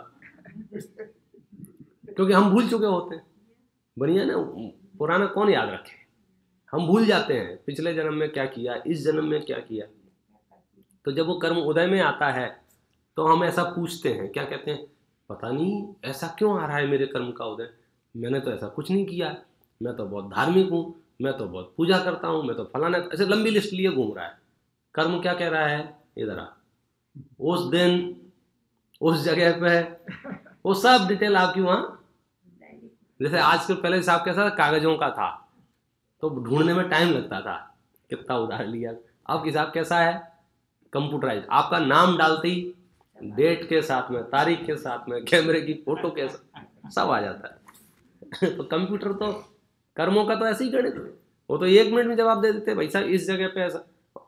क्योंकि हम भूल चुके होते हैं। बढ़िया ना, पुराना कौन याद रखे? हम भूल जाते हैं पिछले जन्म में क्या किया, इस जन्म में क्या किया। तो जब वो कर्म उदय में आता है तो हम ऐसा पूछते हैं, क्या कहते हैं? पता नहीं ऐसा क्यों आ रहा है मेरे कर्म का उदय, मैंने तो ऐसा कुछ नहीं किया, मैं तो बहुत धार्मिक हूँ, मैं तो बहुत पूजा करता हूँ, मैं तो फलाना, ऐसे लंबी लिस्ट लिए घूम रहा है। कर्म क्या कह रहा है? इधर आ, उस दिन उस जगह पे वो सब डिटेल आपकी वहाँ। जैसे आज के पहले हिसाब कैसा था? कागजों का था तो ढूंढने में टाइम लगता था, कितना उधार लिया। अब हिसाब कैसा है? कंप्यूटराइज। आपका नाम डालते ही डेट के साथ में, तारीख के साथ में, कैमरे की फोटो के साथ सब आ जाता है। तो कंप्यूटर तो कर्मों का तो ऐसे ही गणित, वो तो एक मिनट में जवाब दे देते, भाई साहब इस जगह पे ऐसा।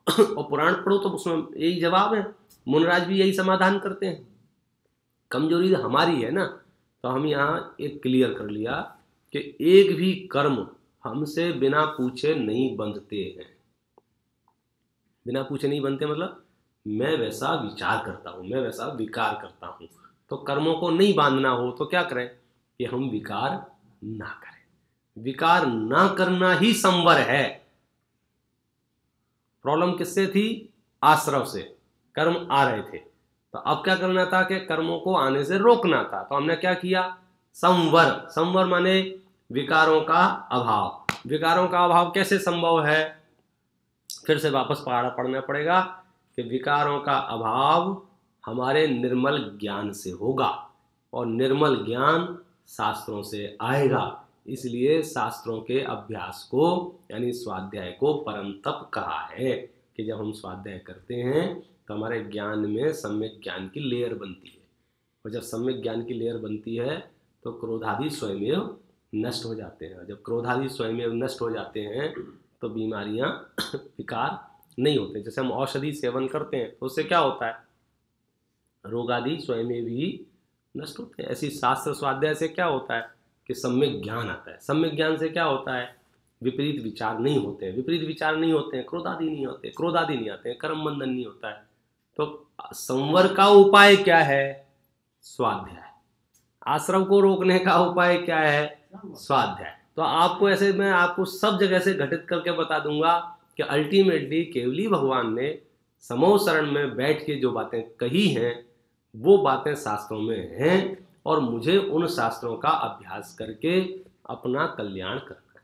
और पुराण पढ़ो तो उसमें यही जवाब है, मुनराज भी यही समाधान करते हैं। कमजोरी हमारी है ना, तो हम यहाँ एक क्लियर कर लिया कि एक भी कर्म हमसे बिना पूछे नहीं बंधते हैं। बिना पूछे नहीं बनते मतलब मैं वैसा विचार करता हूँ, मैं वैसा विकार करता हूँ। तो कर्मों को नहीं बांधना हो तो क्या करें कि हम विकार ना करें। विकार ना करना ही संवर है। प्रॉब्लम किससे थी? आश्रव से। कर्म आ रहे थे, तो अब क्या करना था कि कर्मों को आने से रोकना था। तो हमने क्या किया? संवर। संवर माने विकारों का अभाव। विकारों का अभाव कैसे संभव है? फिर से वापस पढ़ा पढ़ना पड़ेगा कि विकारों का अभाव हमारे निर्मल ज्ञान से होगा, और निर्मल ज्ञान शास्त्रों से आएगा। इसलिए शास्त्रों के अभ्यास को यानी स्वाध्याय को परम तप कहा है कि जब हम स्वाध्याय करते हैं तो हमारे ज्ञान में सम्यक ज्ञान की लेयर बनती है, और जब सम्यक ज्ञान की लेयर बनती है तो क्रोधादि स्वयमेव नष्ट हो जाते हैं। जब क्रोधादि स्वयमेव नष्ट हो जाते हैं तो बीमारियां विकार नहीं होते। जैसे हम औषधि सेवन करते हैं तो उससे क्या होता है? रोग आदि स्वयमेव ही नष्ट होते हैं। ऐसी शास्त्र स्वाध्याय से क्या होता है कि सम्यक ज्ञान आता है। सम्यक ज्ञान से क्या होता है? विपरीत विचार नहीं होते हैं। विपरीत विचार नहीं होते हैं, क्रोध आदि नहीं होते, क्रोध आदि नहीं आते हैं, कर्म बंधन नहीं होता है। तो संवर का उपाय क्या है? स्वाध्याय। आश्रव को रोकने का उपाय क्या है? स्वाध्याय। तो आपको ऐसे मैं आपको सब जगह से घटित करके बता दूंगा कि अल्टीमेटली केवली भगवान ने समूह शरण में बैठ के जो बातें कही हैं वो बातें शास्त्रों में हैं, और मुझे उन शास्त्रों का अभ्यास करके अपना कल्याण करना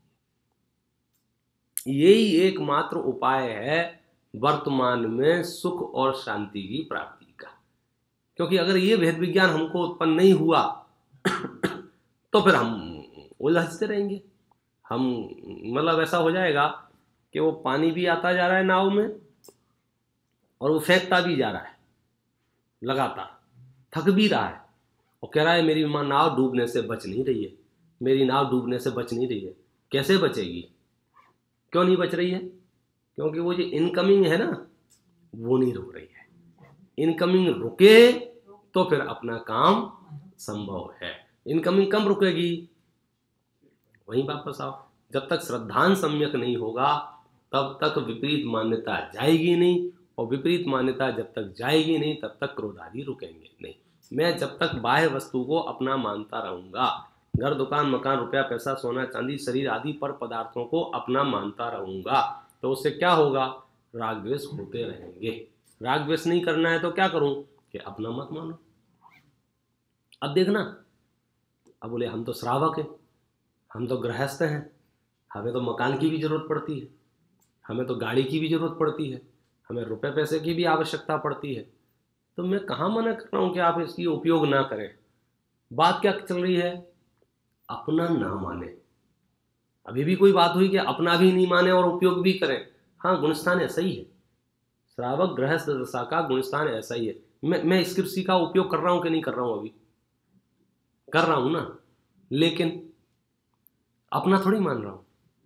चाहिए। यही एकमात्र उपाय है वर्तमान में सुख और शांति की प्राप्ति का। क्योंकि अगर ये भेद विज्ञान हमको उत्पन्न नहीं हुआ तो फिर हम उलझते रहेंगे। हम मतलब ऐसा हो जाएगा कि वो पानी भी आता जा रहा है नाव में और वो फेंकता भी जा रहा है लगातार, थक भी रहा है और कह रहा है मेरी माँ नाव डूबने से बच नहीं रही है, मेरी नाव डूबने से बच नहीं रही है। कैसे बचेगी? क्यों नहीं बच रही है? क्योंकि वो जो इनकमिंग है ना वो नहीं रुक रही है। इनकमिंग रुके तो फिर अपना काम संभव है। इनकमिंग कम रुकेगी? वहीं वापस आओ। जब तक श्रद्धान सम्यक नहीं होगा तब तक विपरीत मान्यता जाएगी नहीं, और विपरीत मान्यता जब तक जाएगी नहीं तब तक क्रोध आदि रुकेंगे नहीं। मैं जब तक बाह्य वस्तु को अपना मानता रहूंगा, घर दुकान मकान रुपया पैसा सोना चांदी शरीर आदि पर पदार्थों को अपना मानता रहूंगा, तो उससे क्या होगा? राग द्वेष होते रहेंगे। राग द्वेष नहीं करना है तो क्या करूं कि अपना मत मानो। अब देखना, अब बोले हम तो श्रावक हैं, हम तो गृहस्थ हैं, हमें तो मकान की भी जरूरत पड़ती है, हमें तो गाड़ी की भी जरूरत पड़ती है, हमें रुपए पैसे की भी आवश्यकता पड़ती है। तो मैं कहाँ मना कर रहा हूँ कि आप इसकी उपयोग ना करें। बात क्या चल रही है? अपना ना माने। अभी भी कोई बात हुई कि अपना भी नहीं माने और उपयोग भी करें। हाँ, गुणस्थान ऐसा ही है। श्रावक गृहस्थ दशा का गुणस्थान ऐसा ही है। मैं मैं इस कृषि का उपयोग कर रहा हूँ कि नहीं कर रहा हूँ? अभी कर रहा हूँ ना, लेकिन अपना थोड़ी मान रहा हूँ।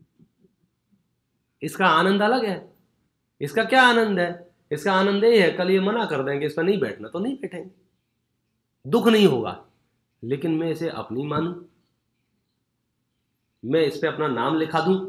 इसका आनंद अलग है। इसका क्या आनंद है? इसका आनंद ये है कल ये मना कर देंगे इस पर नहीं बैठना तो नहीं बैठेंगे, दुख नहीं होगा। लेकिन मैं इसे अपनी मानूं, मैं इस पे अपना नाम लिखा दूं,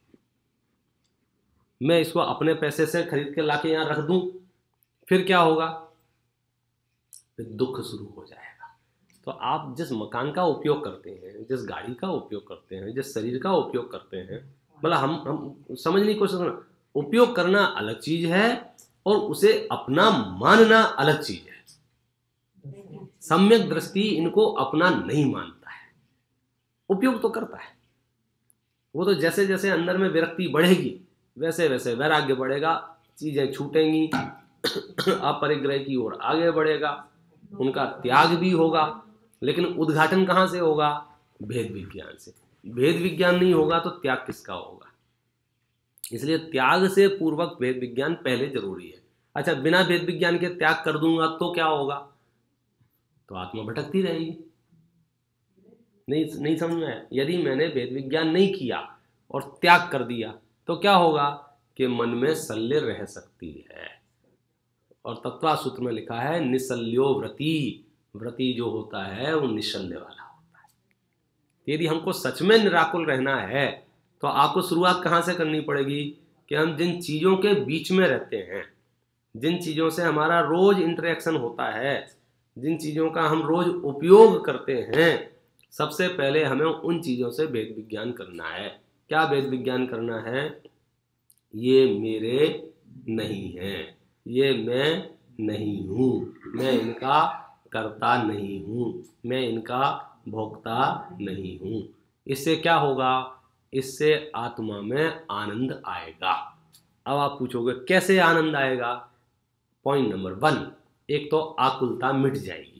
मैं इसको अपने पैसे से खरीद के लाके यहां रख दूं, फिर क्या होगा? फिर दुख शुरू हो जाएगा। तो आप जिस मकान का उपयोग करते हैं, जिस गाड़ी का उपयोग करते हैं, जिस शरीर का उपयोग करते हैं, मतलब हम हम समझने की कोशिश करना, उपयोग करना अलग चीज है और उसे अपना मानना अलग चीज है। सम्यक दृष्टि इनको अपना नहीं मानता है, उपयोग तो करता है। वो तो जैसे जैसे अंदर में विरक्ति बढ़ेगी वैसे वैसे वैराग्य बढ़ेगा, चीजें छूटेंगी, अपरिग्रह की ओर आगे बढ़ेगा, उनका त्याग भी होगा। लेकिन उद्घाटन कहाँ से होगा? भेद विज्ञान से। भेद विज्ञान नहीं होगा तो त्याग किसका होगा? इसलिए त्याग से पूर्वक भेद विज्ञान पहले जरूरी है। अच्छा, बिना भेद विज्ञान के त्याग कर दूंगा तो क्या होगा? तो आत्मा भटकती रहेगी। नहीं नहीं समझ में आया? यदि मैंने भेद विज्ञान नहीं किया और त्याग कर दिया तो क्या होगा के मन में शल्य रह सकती है। और तत्वा सूत्र में लिखा है निशल्यो व्रती, व्रती जो होता है वो निशल्य वाला होता है। यदि हमको सच में निराकुल रहना है तो आपको शुरुआत कहाँ से करनी पड़ेगी कि हम जिन चीज़ों के बीच में रहते हैं, जिन चीज़ों से हमारा रोज इंटरेक्शन होता है, जिन चीज़ों का हम रोज उपयोग करते हैं, सबसे पहले हमें उन चीज़ों से वेद विज्ञान करना है। क्या वेद विज्ञान करना है? ये मेरे नहीं हैं, ये मैं नहीं हूँ, मैं इनका कर्ता नहीं हूँ, मैं इनका भोक्ता नहीं हूँ। इससे क्या होगा? इससे आत्मा में आनंद आएगा। अब आप पूछोगे कैसे आनंद आएगा? पॉइंट नंबर वन, एक तो आकुलता मिट जाएगी,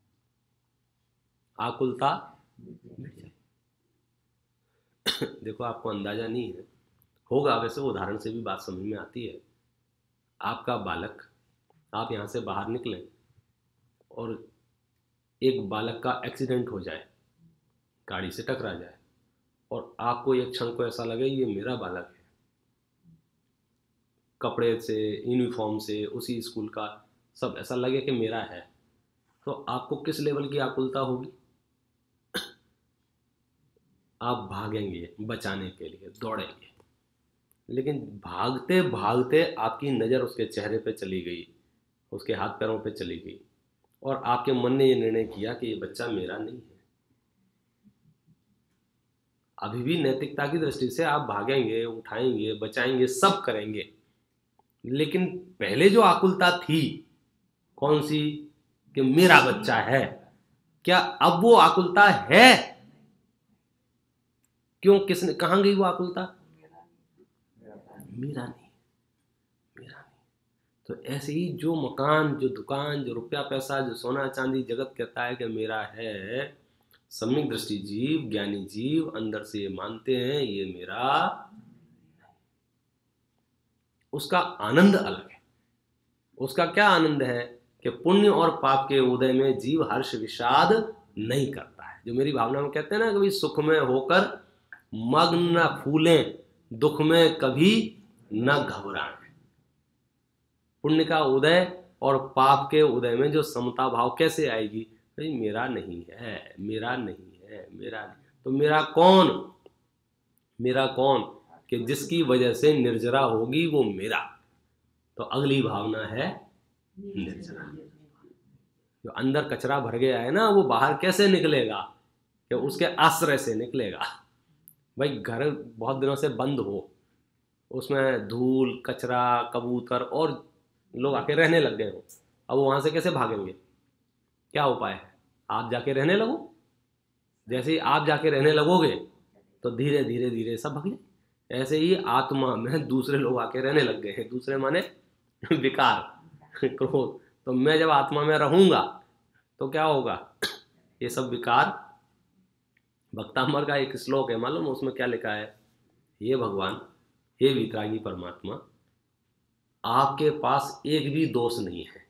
आकुलता मिट जाएगी। देखो आपको अंदाजा नहीं है, होगा वैसे उदाहरण से भी बात समझ में आती है। आपका बालक, आप यहाँ से बाहर निकलें और एक बालक का एक्सीडेंट हो जाए, गाड़ी से टकरा जाए, और आपको एक क्षण को ऐसा लगे ये मेरा बालक है, कपड़े से, यूनिफॉर्म से, उसी स्कूल का, सब ऐसा लगे कि मेरा है, तो आपको किस लेवल की आकुलता होगी? आप भागेंगे बचाने के लिए, दौड़ेंगे, लेकिन भागते भागते आपकी नज़र उसके चेहरे पे चली गई, उसके हाथ पैरों पे चली गई, और आपके मन ने ये निर्णय किया कि ये बच्चा मेरा नहीं है। अभी भी नैतिकता की दृष्टि से आप भागेंगे, उठाएंगे, बचाएंगे, सब करेंगे, लेकिन पहले जो आकुलता थी कौन सी? कि मेरा बच्चा है, क्या अब वो आकुलता है? क्यों? किसने, कहां गई वो आकुलता? मेरा नहीं, मेरा नहीं। तो ऐसे ही जो मकान, जो दुकान, जो रुपया पैसा, जो सोना चांदी जगत कहता है कि मेरा है, सम्यक दृष्टि जीव, ज्ञानी जीव अंदर से ये मानते हैं ये मेरा, उसका आनंद अलग है। उसका क्या आनंद है कि पुण्य और पाप के उदय में जीव हर्ष विषाद नहीं करता है। जो मेरी भावना में कहते हैं ना, कभी सुख में होकर मग्न न फूलें, दुख में कभी न घबराएं। पुण्य का उदय और पाप के उदय में जो समता भाव कैसे आएगी? भाई मेरा नहीं है, मेरा नहीं है, मेरा नहीं। तो मेरा कौन? मेरा कौन कि जिसकी वजह से निर्जरा होगी वो मेरा। तो अगली भावना है निर्जरा। जो अंदर कचरा भर गया है ना, वो बाहर कैसे निकलेगा? कि उसके आश्रय से निकलेगा। भाई घर बहुत दिनों से बंद हो, उसमें धूल, कचरा, कबूतर और लोग आके रहने लग गए हो, अब वहां से कैसे भागेंगे? क्या उपाय है? आप जाके रहने लगो। जैसे ही आप जाके रहने लगोगे तो धीरे धीरे धीरे सब भाग जाए। ऐसे ही आत्मा में दूसरे लोग आके रहने लग गए हैं। दूसरे माने विकार, क्रोध। तो मैं जब आत्मा में रहूंगा तो क्या होगा? ये सब विकार। भक्तामर का एक श्लोक है, मालूम उसमें क्या लिखा है? ये भगवान, हे वितरागी परमात्मा, आपके पास एक भी दोष नहीं है,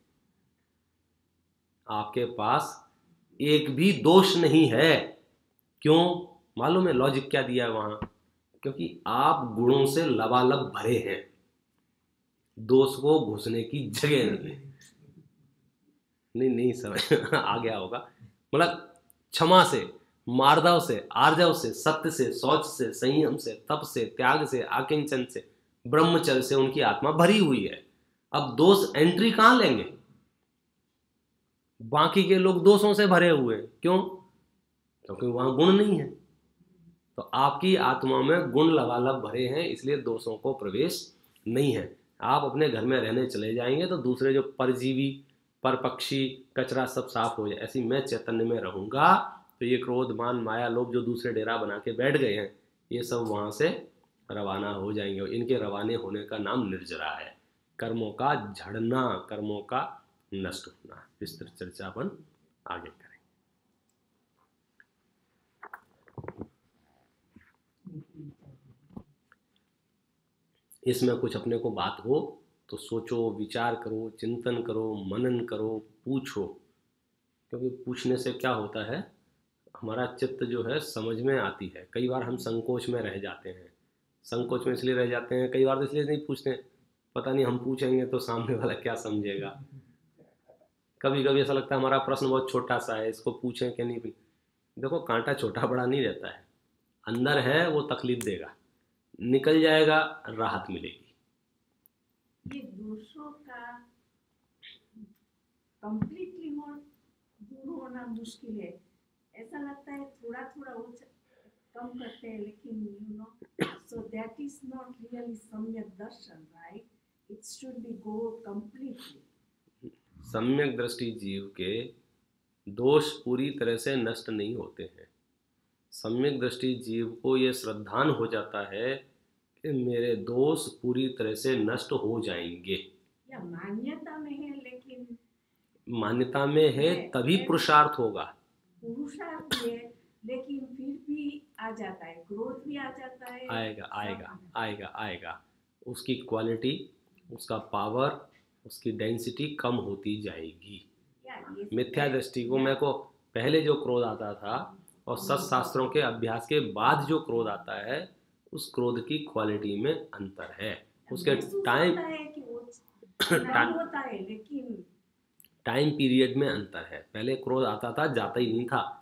आपके पास एक भी दोष नहीं है। क्यों? मालूम है लॉजिक क्या दिया है वहां? क्योंकि आप गुणों से लबालब भरे हैं, दोष को घुसने की जगह नहीं। नहीं नहीं समझ आ गया होगा। मतलब क्षमा से, मार्दव से, आर्जव से, सत्य से, शौच से, संयम से, तप से, त्याग से, आकिंचन से, ब्रह्मचर्य से उनकी आत्मा भरी हुई है। अब दोष एंट्री कहां लेंगे? बाकी के लोग दोषों से भरे हुए हैं। क्यों? क्योंकि वहां गुण नहीं है। तो आपकी आत्मा में गुण लबालब भरे हैं, इसलिए दोषों को प्रवेश नहीं है। आप अपने घर में रहने चले जाएंगे तो दूसरे जो परजीवी, परपक्षी, कचरा सब साफ हो जाए। ऐसी मैं चैतन्य में रहूंगा तो ये क्रोध, मान, माया, लोभ जो दूसरे डेरा बना के बैठ गए हैं, ये सब वहां से रवाना हो जाएंगे। और इनके रवाने होने का नाम निर्जरा है। कर्मों का झड़ना, कर्मों का नष्ट होना। विस्तृत चर्चा अपन आगे करें। इसमें कुछ अपने को बात हो तो सोचो, विचार करो, चिंतन करो, मनन करो, पूछो। क्योंकि पूछने से क्या होता है, हमारा चित्त जो है समझ में आती है। कई बार हम संकोच में रह जाते हैं, संकोच में इसलिए रह जाते हैं, कई बार तो इसलिए नहीं पूछते हैं, पता नहीं हम पूछेंगे तो सामने वाला क्या समझेगा। कभी कभी ऐसा लगता है हमारा प्रश्न बहुत छोटा सा है, इसको पूछें कि नहीं भी। देखो कांटा छोटा बड़ा नहीं रहता है, अंदर है वो तकलीफ देगा, निकल जाएगा राहत मिलेगी। ये दूसरों का कंप्लीटली हो दूर होना मुश्किल है, ऐसा लगता है थोड़ा थोड़ा वो कम करते हैं, लेकिन you know so that is not really samyak darshan, right? It should be go completely. Samyak drishti जीव के दोष पूरी तरह से नष्ट नहीं होते हैं। सम्यक दृष्टि जीव को ये श्रद्धान हो जाता है कि मेरे दोष पूरी तरह से नष्ट हो जाएंगे। या मान्यता में है, लेकिन मान्यता में है तभी पुरुषार्थ होगा। पुरुषार्थ है, लेकिन फिर भी आ जाता है, क्रोध भी आ जाता है। आएगा आएगा आएगा आएगा उसकी क्वालिटी, उसका पावर, उसकी डेंसिटी कम होती जाएगी। मिथ्या दृष्टि को मेरे को पहले जो क्रोध आता था और सत्शास्त्रों के अभ्यास के बाद जो क्रोध आता है, उस क्रोध की क्वालिटी में अंतर है। उसके टाइम होता है, लेकिन टाइम पीरियड में अंतर है। पहले क्रोध आता था जाता ही नहीं था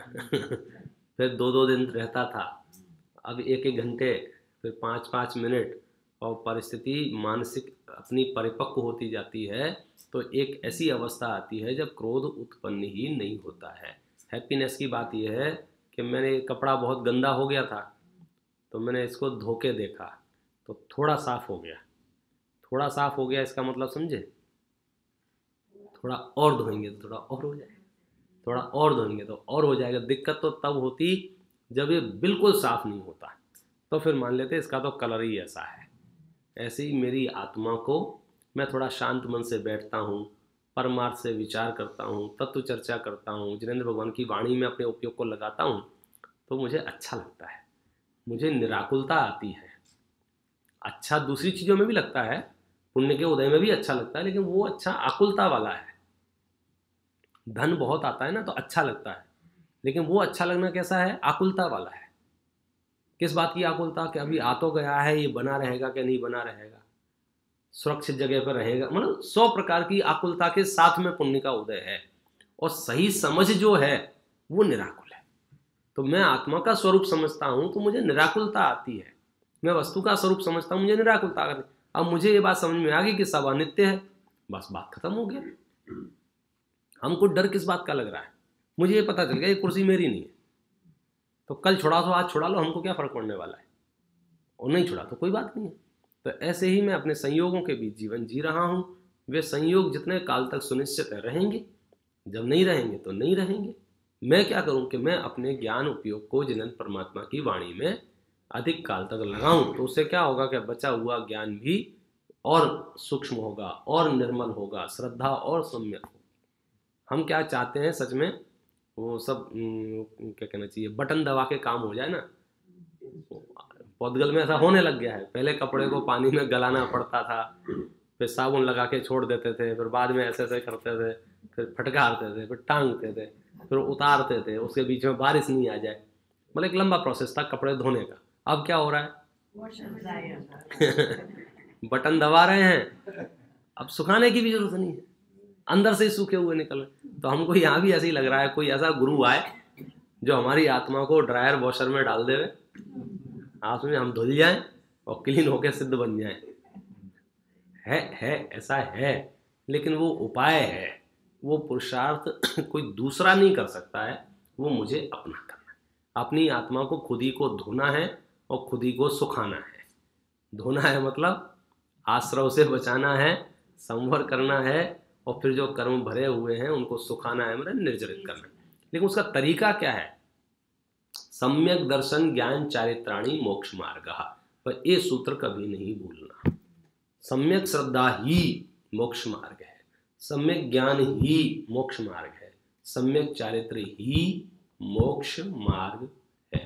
फिर दो दो दिन रहता था, अब एक एक घंटे, फिर पाँच पाँच मिनट, और परिस्थिति मानसिक अपनी परिपक्व होती जाती है तो एक ऐसी अवस्था आती है जब क्रोध उत्पन्न ही नहीं होता है। हैप्पीनेस की बात यह है कि मैंने कपड़ा बहुत गंदा हो गया था तो मैंने इसको धो के देखा तो थोड़ा साफ हो गया। थोड़ा साफ हो गया इसका मतलब समझे, थोड़ा और धोएंगे तो थोड़ा और हो जाएगा, थोड़ा और धोएंगे तो और हो जाएगा। दिक्कत तो तब होती जब ये बिल्कुल साफ नहीं होता, तो फिर मान लेते इसका तो कलर ही ऐसा है। ऐसे ही मेरी आत्मा को मैं थोड़ा शांत मन से बैठता हूँ, परमार्थ से विचार करता हूँ, तत्व चर्चा करता हूँ, जिनेंद्र भगवान की वाणी में अपने उपयोग को लगाता हूँ तो मुझे अच्छा लगता है, मुझे निराकुलता आती है। अच्छा दूसरी चीज़ों में भी लगता है, पुण्य के उदय में भी अच्छा लगता है, लेकिन वो अच्छा आकुलता वाला है। धन बहुत आता है ना तो अच्छा लगता है, लेकिन वो अच्छा लगना कैसा है, आकुलता वाला है। किस बात की आकुलता, कि अभी आ तो गया है, ये बना रहेगा कि नहीं बना रहेगा, सुरक्षित जगह पर रहेगा, मतलब सौ प्रकार की आकुलता के साथ में पुण्य का उदय है। और सही समझ जो है वो निराकुल है। तो मैं आत्मा का स्वरूप समझता हूँ तो मुझे निराकुलता आती है, मैं वस्तु का स्वरूप समझता हूँ, मुझे निराकुलता आती है। अब मुझे ये बात समझ में आ गई कि सब अनित्य है, बस बात खत्म हो गया। हमको डर किस बात का लग रहा है, मुझे ये पता चल गया ये कुर्सी मेरी नहीं है, तो कल छुड़ा तो आज छुड़ा लो, हमको क्या फर्क पड़ने वाला है, और नहीं छुड़ा तो कोई बात नहीं है। तो ऐसे ही मैं अपने संयोगों के बीच जीवन जी रहा हूँ। वे संयोग जितने काल तक सुनिश्चित रहेंगे, जब नहीं रहेंगे तो नहीं रहेंगे। मैं क्या करूँ कि मैं अपने ज्ञान उपयोग को जिनंत परमात्मा की वाणी में अधिक काल तक लगाऊं, तो उससे क्या होगा कि बचा हुआ ज्ञान भी और सूक्ष्म होगा और निर्मल होगा, श्रद्धा और सम्यक होगा। हम क्या चाहते हैं सच में, वो सब क्या कहना चाहिए, बटन दबा के काम हो जाए ना। पौधगल में ऐसा होने लग गया है, पहले कपड़े को पानी में गलाना पड़ता था, फिर साबुन लगा के छोड़ देते थे, फिर बाद में ऐसे ऐसे करते थे, फिर फटकारते थे, फिर टांगते थे, फिर उतारते थे, उसके बीच में बारिश नहीं आ जाए, मतलब एक लंबा प्रोसेस था कपड़े धोने का। अब क्या हो रहा है बटन दबा रहे हैं, अब सुखाने की भी जरूरत नहीं है, अंदर से ही सूखे हुए निकल रहे। तो हमको यहाँ भी ऐसे ही लग रहा है कोई ऐसा गुरु आए जो हमारी आत्मा को ड्रायर वॉशर में डाल देवे, आप में हम धुल जाएं और क्लीन होकर सिद्ध बन जाएं। है है ऐसा है, लेकिन वो उपाय है, वो पुरुषार्थ कोई दूसरा नहीं कर सकता है, वो मुझे अपना करना है। अपनी आत्मा को खुद ही को धोना है और खुद ही को सुखाना है। धोना है मतलब आश्रव से बचाना है, संवर करना है, और फिर जो कर्म भरे हुए हैं उनको सुखाना है, मतलब निर्जरित करना है। लेकिन उसका तरीका क्या है, सम्यक दर्शन ज्ञान चारित्राणी मोक्ष मार्ग, पर ये सूत्र कभी नहीं भूलना। सम्यक श्रद्धा ही मोक्ष मार्ग है, सम्यक ज्ञान ही मोक्ष मार्ग है, सम्यक चारित्र ही मोक्ष मार्ग है।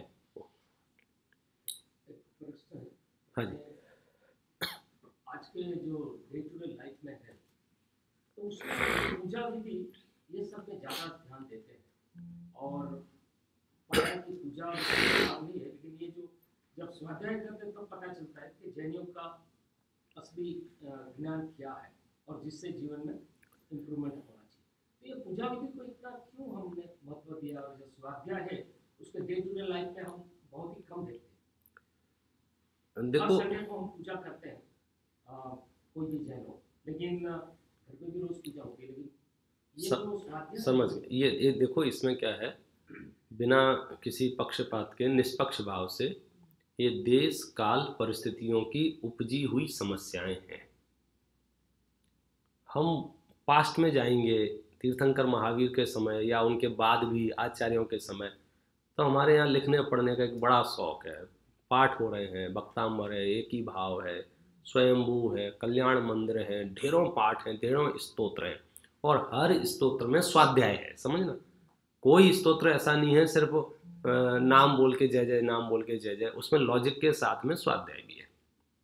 हाँ जी, आज के जो डे टू डे लाइफ में है तो उसमें पूजा विधि ये सब में ज़्यादा ध्यान देते हैं, और की पूजा नहीं है, लेकिन ये जो जब स्वाध्याय करते तो पता चलता है कि जैनियों का असली अ, ज्ञान क्या है और जिससे जीवन में इम्प्रूवमेंट होना चाहिए। तो ये पूजा विधि को इतना क्यों हमने महत्व दिया, और जो स्वाध्याय है उसके डे टू डे लाइफ में हम बहुत ही कम देखते हैं। हर देखो संडे को हम पूजा करते हैं, अ, कोई भी जैन हो, लेकिन अ, घर पे भी रोज पूजा होती है, लेकिन ये स- जो स्वाध्याय समझ गए। ये ये देखो इसमें क्या है, बिना किसी पक्षपात के निष्पक्ष भाव से ये देश काल परिस्थितियों की उपजी हुई समस्याएं हैं। हम पास्ट में जाएंगे, तीर्थंकर महावीर के समय या उनके बाद भी आचार्यों के समय, तो हमारे यहाँ लिखने पढ़ने का एक बड़ा शौक है। पाठ हो रहे हैं, भक्तांबर है, एक ही भाव है, स्वयंभू है, कल्याण मंदिर है, ढेरों पाठ हैं, ढेरों स्तोत्र हैं, और हर स्तोत्र में स्वाध्याय है। समझना, कोई स्तोत्र ऐसा नहीं है सिर्फ अ, नाम बोल के जय जय, नाम बोल के जय जय, उसमें लॉजिक के साथ में स्वाध्याय भी है।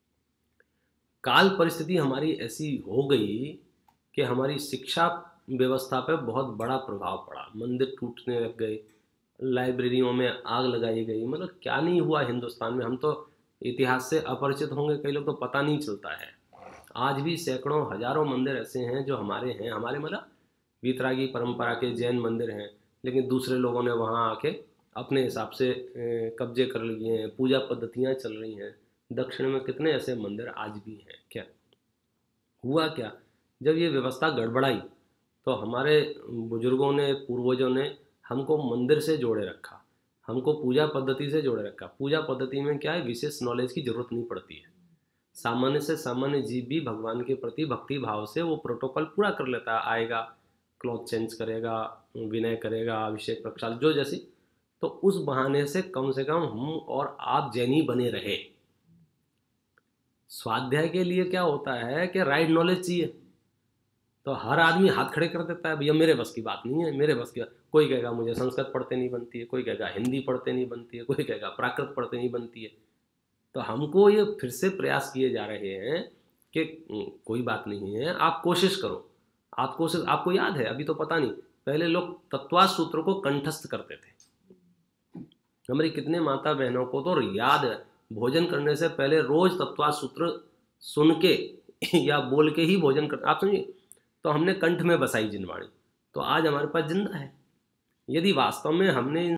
काल परिस्थिति हमारी ऐसी हो गई कि हमारी शिक्षा व्यवस्था पर बहुत बड़ा प्रभाव पड़ा। मंदिर टूटने लग गए, लाइब्रेरियों में आग लगाई गई, मतलब क्या नहीं हुआ हिंदुस्तान में। हम तो इतिहास से अपरिचित होंगे, कई लोग तो पता नहीं चलता है। आज भी सैकड़ों हजारों मंदिर ऐसे हैं जो हमारे हैं, हमारे मतलब वीतरागी परंपरा के जैन मंदिर हैं, लेकिन दूसरे लोगों ने वहाँ आके अपने हिसाब से अ, कब्जे कर लिए हैं, पूजा पद्धतियाँ चल रही हैं। दक्षिण में कितने ऐसे मंदिर आज भी हैं। क्या हुआ, क्या जब ये व्यवस्था गड़बड़ाई तो हमारे बुजुर्गों ने, पूर्वजों ने हमको मंदिर से जोड़े रखा, हमको पूजा पद्धति से जोड़े रखा। पूजा पद्धति में क्या है, विशेष नॉलेज की जरूरत नहीं पड़ती है। सामान्य से सामान्य जीव भी भगवान के प्रति भक्ति भाव से वो प्रोटोकॉल पूरा कर लेता है। आएगा, क्लॉथ चेंज करेगा, विनय करेगा, अभिषेक प्रक्षाल जो जैसी, तो उस बहाने से कम से कम हम और आप जैनी बने रहे। स्वाध्याय के लिए क्या होता है कि राइट नॉलेज चाहिए, तो हर आदमी हाथ खड़े कर देता है, भैया मेरे बस की बात नहीं है, मेरे बस की बात। कोई कहेगा मुझे संस्कृत पढ़ते नहीं बनती है, कोई कहेगा हिंदी पढ़ते नहीं बनती है, कोई कहेगा प्राकृत पढ़ते नहीं बनती है। तो हमको ये फिर से प्रयास किए जा रहे हैं कि कोई बात नहीं है, आप कोशिश करो, आप कोशिश। आपको याद है, अभी तो पता नहीं, पहले लोग तत्वा सूत्र को कंठस्थ करते थे। हमारी कितने माता बहनों को तो याद है, भोजन करने से पहले रोज तत्वा सूत्र सुन के या बोल के ही भोजन करते। आप समझिए, तो हमने कंठ में बसाई जिनवाणी, तो आज हमारे पास जिंदा है। यदि वास्तव में हमने